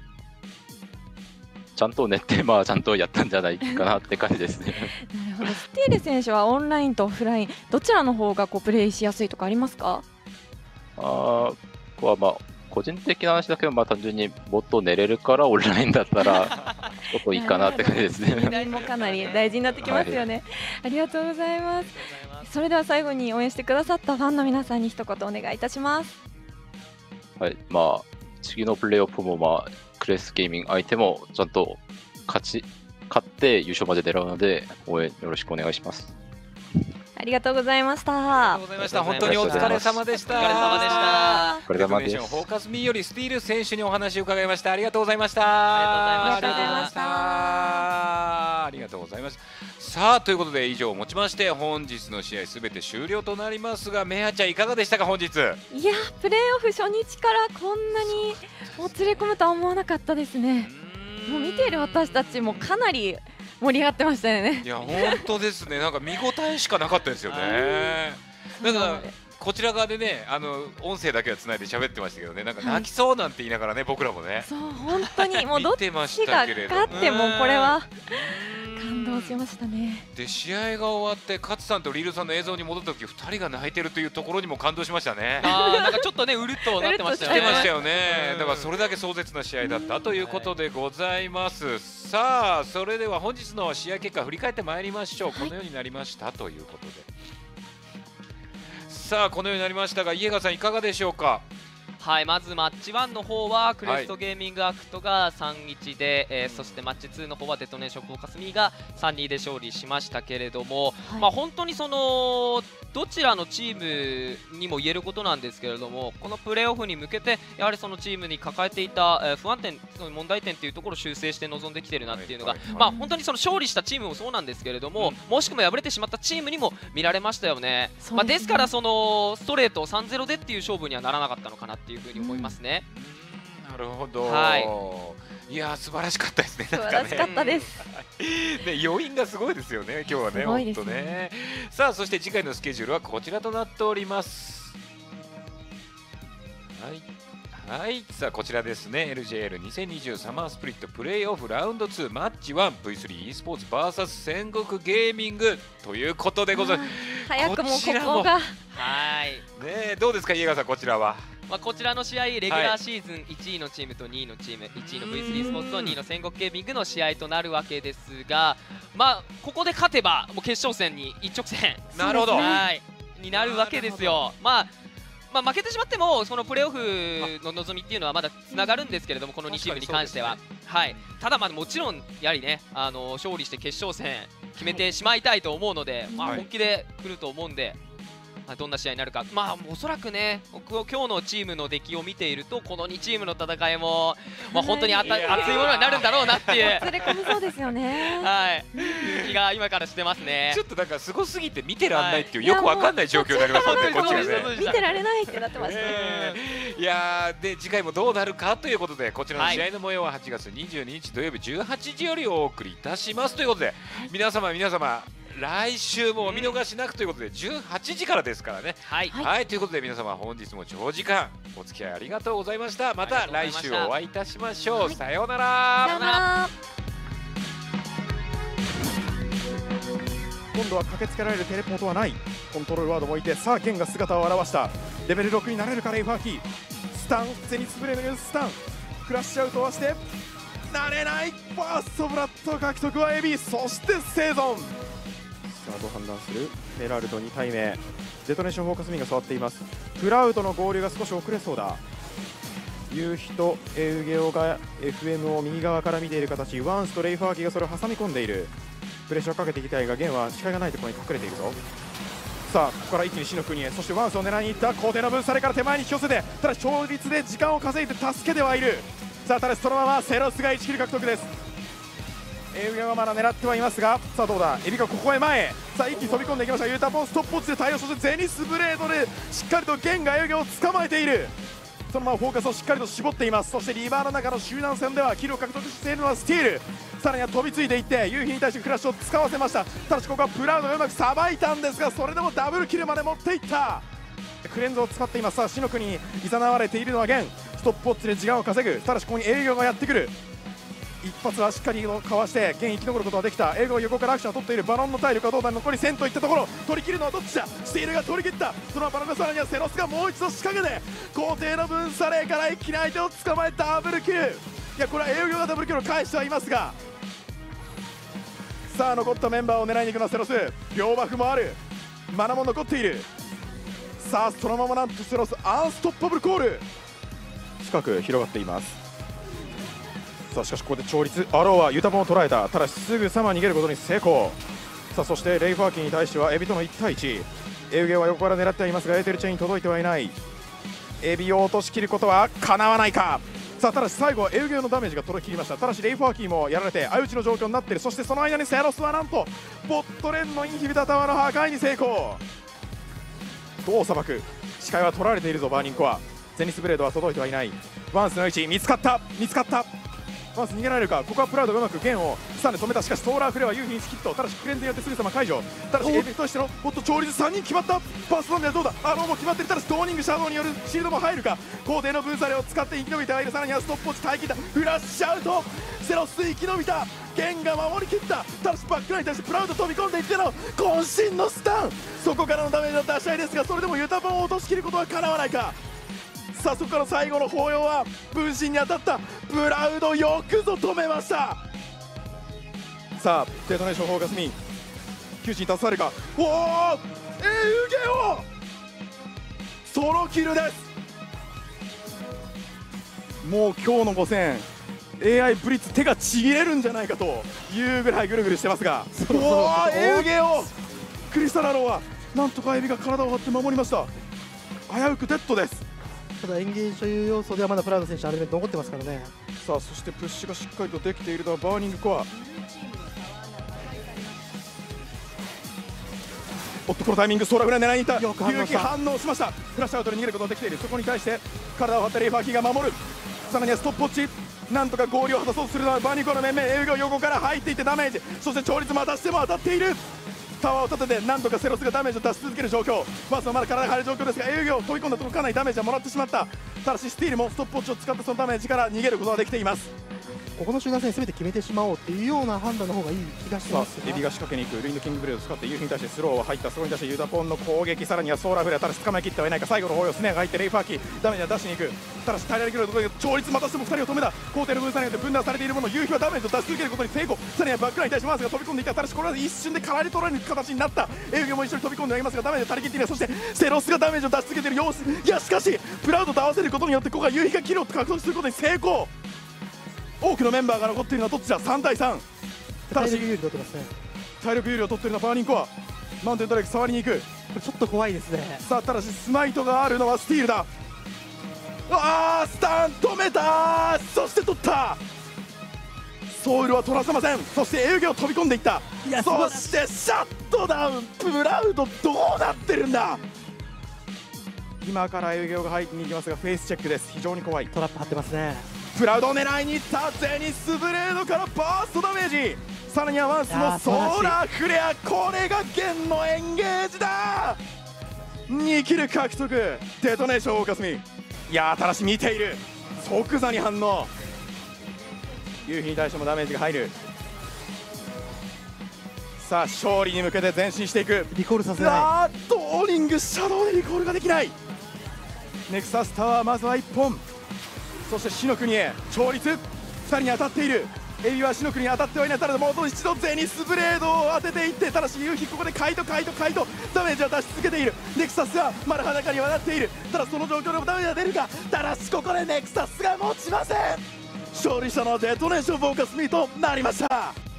ちゃんと練って、まあ、ちゃんとやったんじゃないかなって感じですね。 なるほど。スティール選手はオンラインとオフラインどちらの方がこうプレイしやすいとかありますか。 あここはまあ個人的な話だけど、まあ、単純にもっと寝れるからオンラインだったらちょっといいかなって感じですね。 オンラインもかなり大事になってきますよね。はい、ありがとうございます。それでは最後に応援してくださったファンの皆さんに一言お願いいたします。 はい、まあ次のプレーオフも、まあ、クレスゲーミング相手もちゃんと勝ち勝って優勝まで狙うので応援よろしくお願いします。 ありがとうございました。 ありがとうございました。本当にお疲れ様でした。 お疲れ様でした。 お疲れ様です。 フォーカスミーよりスティール選手にお話を伺いました。ありがとうございました。 ありがとうございました。 ありがとうございます。さあということで以上をもちまして本日の試合すべて終了となりますが、メアちゃんいかがでしたか本日。 いやプレーオフ初日からこんなにもつれ込むとは思わなかったですね。もう見ている私たちもかなり盛り上がってましたよね。 いや本当ですね。なんか見応えしかなかったですよね。だからこちら側でね、あの音声だけはつないで喋ってましたけどね、なんか泣きそうなんて言いながらね、僕らもね。 そう本当にもうどっちが勝ってもこれは感動しましたね。 で試合が終わって勝さんとリールさんの映像に戻った時ふたりが泣いてるというところにも感動しましたね。 あなんかちょっとねうるっとなってましたよね。 してましたよね。だからそれだけ壮絶な試合だったということでございます。さあそれでは本日の試合結果振り返ってまいりましょう。このようになりましたということで、さあこのようになりましたが、イエガさんいかがでしょうか。 はい、まずマッチワンの方はクレストゲーミングアクトが さんたいいち で、えー、そしてマッチツーの方はデトネーションフォーカスミーが さんたいに で勝利しましたけれども、はい、まあ本当にそのどちらのチームにも言えることなんですけれども、このプレーオフに向けてやはりそのチームに抱えていた、えー、不安点、問題点というところを修正して臨んできているなっていうのが、はいはいはい、まあ本当にその勝利したチームもそうなんですけれども、うん、もしくも敗れてしまったチームにも見られましたよね。ですね。まあ、ですからそのストレート さんたいゼロ でっていう勝負にはならなかったのかなっていうふうに思いますね。 うん、なるほど。 はい。 いや素晴らしかったですね。 素晴らしかったです。 ね、余韻がすごいですよね、今日はね。本当ね。さあ、そして次回のスケジュールはこちらとなっております。はい。 はい、さあこちらですね エルジェーエルにせんにじゅう サマースプリットプレイオフラウンドツーマッチ ワンブイスリー e スポーツ ブイエス 戦国ゲーミングということでございます。 早くもここちらもこがはい、 ねえどうですか家川さんこちらは。 まあ、こちらの試合レギュラーシーズンいちいのチームとにいのチーム、いちいの ブイスリー スポーツとにいの戦国ゲーミングの試合となるわけですが、まあここで勝てばもう決勝戦に一直線なるほど。 はいになるわけですよ。まあまあ、負けてしまってもそのプレーオフの望みっていうのはまだつながるんですけれども、このにチームに関しては、はい、ただまあもちろんやはりね、あの勝利して決勝戦決めてしまいたいと思うので、まあはい本気で来ると思うんで、まあどんな試合になるか、まあおそらくね、僕は今日のチームの出来を見ているとこのにチームの戦いも、まあ、本当にあたいやー熱いものになるんだろうなっていう連れ込みそうですよね。 はい気が今からしてますねちょ。っとなんかすごすぎて見てらんないっていう、 はいよくわかんない状況になりますよね、こっちがそうですそうね。 です見てられないってなってました。 ねいやーで次回もどうなるかということで、こちらの試合の模様ははちがつにじゅうににち土曜日じゅうはちじよりお送りいたしますということで、皆様皆様来週もお見逃しなくということでじゅうはちじからですからね。 はい、 はい、 はいということで皆様本日も長時間お付き合いありがとうございました。また来週お会いいたしましょう。さようなら。 さよなら。 今度は駆けつけられるテレポートはない。コントロールワードも置いて、さあゲンが姿を現した。レベルろくになれるかレイファーキー。スタンゼニスブレードにスタンクラッシュアウトはしてなれない。ファーストブラッド獲得はエビ、そして生存。さあどう判断する。ヘラルドに体目、デトネーションフォーカスミンが触っています。クラウドの合流が少し遅れそうだ。夕日とエウゲオが エフエム を右側から見ている形。ワンスとレイファーキーがそれを挟み込んでいる。プレッシャーをかけていきたいが、ゲンは視界がないところに隠れているぞ。さあここから一気に死の国へ、そしてワンスを狙いに行った。皇帝の分されから手前に引き寄せて、ただ勝率で時間を稼いで助けてはいる。さあただしそのままセロスがいちキル獲得です。エウゲがまだ狙ってはいますが、さあどうだ。エビがここへ前へ、さあ一気に飛び込んでいきました。ユータポンストップウォッチで対応、そしてゼニスブレードでしっかりとゲンがエウゲを捕まえている。そのままフォーカスをしっかりと絞っています。そしてリバーの中の集団戦ではキルを獲得しているのはスティール。さらには飛びついていって夕日に対してクラッシュを使わせました。ただしここはプラウドがうまくさばいたんですが、それでもダブルキルまで持っていった。クレンズを使っています。さあ死の国に誘われているのはゲン。ストップウォッチで時間を稼ぐ。ただしここに営業がやってくる。一発はしっかりかわしてゲン生き残ることができた。営業横からアクションを取っている。バロンの体力はどうだ。残りせんといったところ、取り切るのはどっちだ。スティールが取り切った。そのバロンがさらにはセロスがもう一度仕掛けて、皇帝の分サレーから一気に相手を捕まえダブルキル。いやこれは営業がダブルキルを返してはいますが、さあ残ったメンバーを狙いに行くのはセロス。両バフもある。マナも残っている。さあそのままなんとセロスアンストッパブルコール近く広がっています。さあしかしここで調律、アローはユタボンを捉えた。ただしすぐさま逃げることに成功。さあそしてレイファーキーに対してはエビとのいち対いち。エウゲは横から狙ってはいますがエーテルチェーンに届いてはいない。エビを落としきることはかなわないか。さあただし最後はエウゲのダメージが届き切りました。ただしレイファーキーもやられて相打ちの状況になっている。そしてその間にセロスはなんとボットレンのインヒビタタワーの破壊に成功。どうさばく。視界は取られているぞバーニンコア。ゼニスブレードは届いてはいない。ワンスの位置見つかった見つかった。ワンス逃げられるか。ここはプラウドがうまくゲンをスタンで止めた。しかしソーラーフレアは夕日にスキット。ただしクレンズによってすぐさま解除。ただしエビとしてのもっと調律さんにん決まった。パスゾンではどうだ。アローも決まっている。ただしトーニングシャドウによるシールドも入るか。皇帝の分サレを使って生き延びてはいる。さらにはストップウォッチ耐え切った。フラッシュアウト。セロス生き延びた。ゲンが守りきった。ただしバックラインに対してプラウド飛び込んでいっての渾身のスタン。そこからのダメージの出し合いですが、それでもユタボンを落としきることはかなわないか。さあそこから最後の抱擁は分身に当たったプラウド、よくぞ止めました。さあデトネーションフォーカスミン窮地に立たされるか。おおエウゲオソロキルです。もう今日のご戦 エーアイ ブリッツ手がちぎれるんじゃないかというぐらいぐるぐるしてますが、おおエウゲオクリスタルアローはなんとかエビが体を張って守りました。危うくデッドです。 ただエンゲージという要素ではまだプラウド選手アルメント残ってますからね。 さあそしてプッシュがしっかりとできているのはバーニングコア。おっとこのタイミングソーラーフライ狙いに行った。 よく反応した勇気反応しました。フラッシュアウトで逃げることができている。そこに対して体を張ったレイファーキーが守る。さらにはストップウォッチなんとか合流を果たそうとするのはバーニングコアの面々。エウゲを横から入っていってダメージ、そして調律またしても当たっている。 タワーを立ててなんとかセロスがダメージを出し続ける状況。まずはまだ体が張る状況ですが、営業飛び込んだところかなりダメージはもらってしまった。ただしスティールもストップウォッチを使ってそのダメージから逃げることができています。 ここの集団戦全て決めてしまおうっていうような判断の方がいい気がしさあますね。 エビが仕掛けに行くルインドキングブレードを使って夕日に対してスローは入った。そこに対してユダポンの攻撃、さらにはソーラーフレア、ただし捕まえきってはいないか。最後の抱擁スネアが入ってレイファーキーダメージは出しに行く。ただし耐えられるところで調律またしてもふたりを止めた。皇帝の分散によって分断されているもの、夕日はダメージを出し続けることに成功。さらにはバックラインに対してマースが飛び込んでいた。ただしこれは一瞬で空に取られる形になった。エウギョも一緒に飛び込んではいますがダメージを足りきっていない。そしてセロスがダメージを出し続けている様子。いやしかしプラウドと合わせることによってここは夕日がキルを獲得することに成功。多くのメンバーが残っているのはどっちだ。さん対さん。ただし体力有利取ってますね。 体力有利を取っているのはバーニンコア。マウンテンドレイク触りに行く。 これちょっと怖いですね。 さあただしスマイトがあるのはスティールだ。あースタン止めた。そして取った。ソウルは取らせません。そしてエウゲを飛び込んでいった。 いやそしてシャットダウン。プラウドどうなってるんだ。今からエウゲが入ってに行きますがフェイスチェックです。非常に怖い。 トラップ張ってますね。 プラウドを狙いにいったゼニスブレードからバーストダメージ。さらにはワンスのソーラーフレア。これが弦のエンゲージだ。にキル獲得。デトネーションオーカスミ。いやーただし見ている。即座に反応。夕日に対してもダメージが入る。さあ勝利に向けて前進していく。 リコールさせない。 あーっとオーリングシャドウでリコールができない。ネクサスタワーまずはいっぽん。そして死の国へ調律ふたりに当たっている。エビは死の国に当たってはいない。ただもう一度ゼニスブレードを当てていって、ただし夕日ここでカイトカイトカイトダメージは出し続けている。ネクサスはまだ裸にはなっている。ただその状況でもダメージが出るか。ただしここでネクサスが持ちません。勝利者のデトネーションフォーカスミーとなりました。